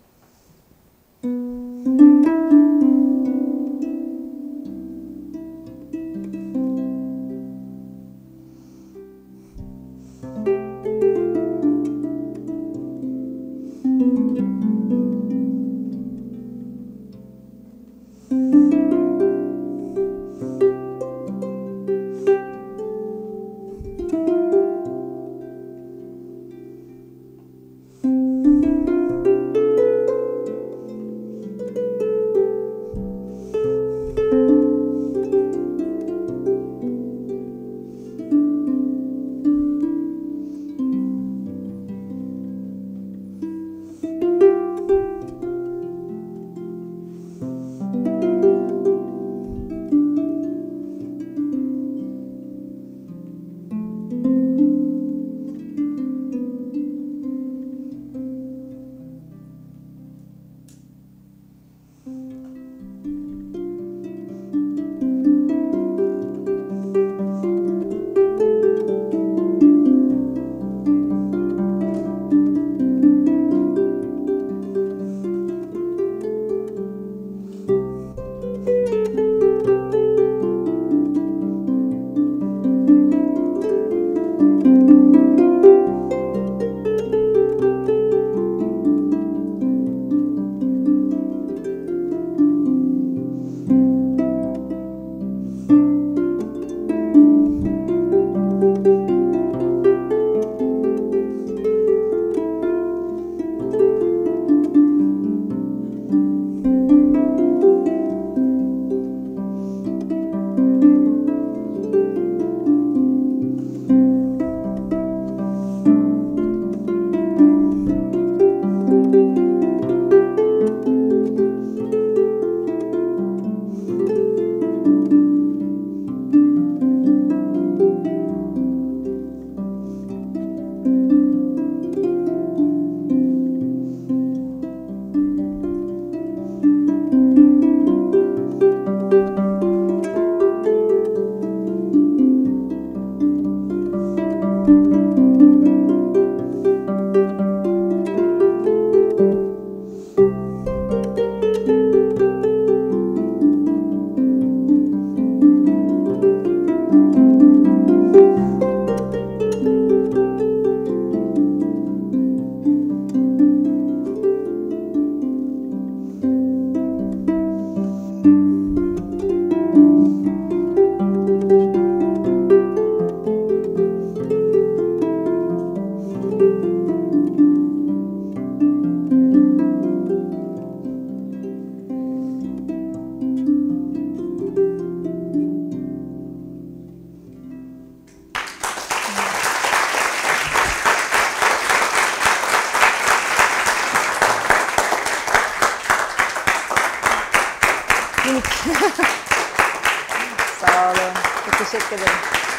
Sağ olun. Çok teşekkür ederim.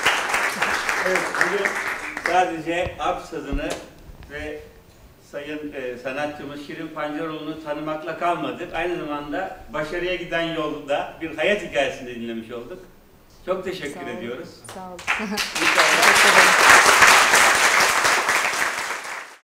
Evet, bugün sadece Alp sazını ve sayın e, sanatçımız Şirin Pancaroğlu'nu tanımakla kalmadık. Aynı zamanda başarıya giden yolda bir hayat hikayesini dinlemiş olduk. Çok teşekkür Sağ olun. ediyoruz. Sağ olun. İnşallah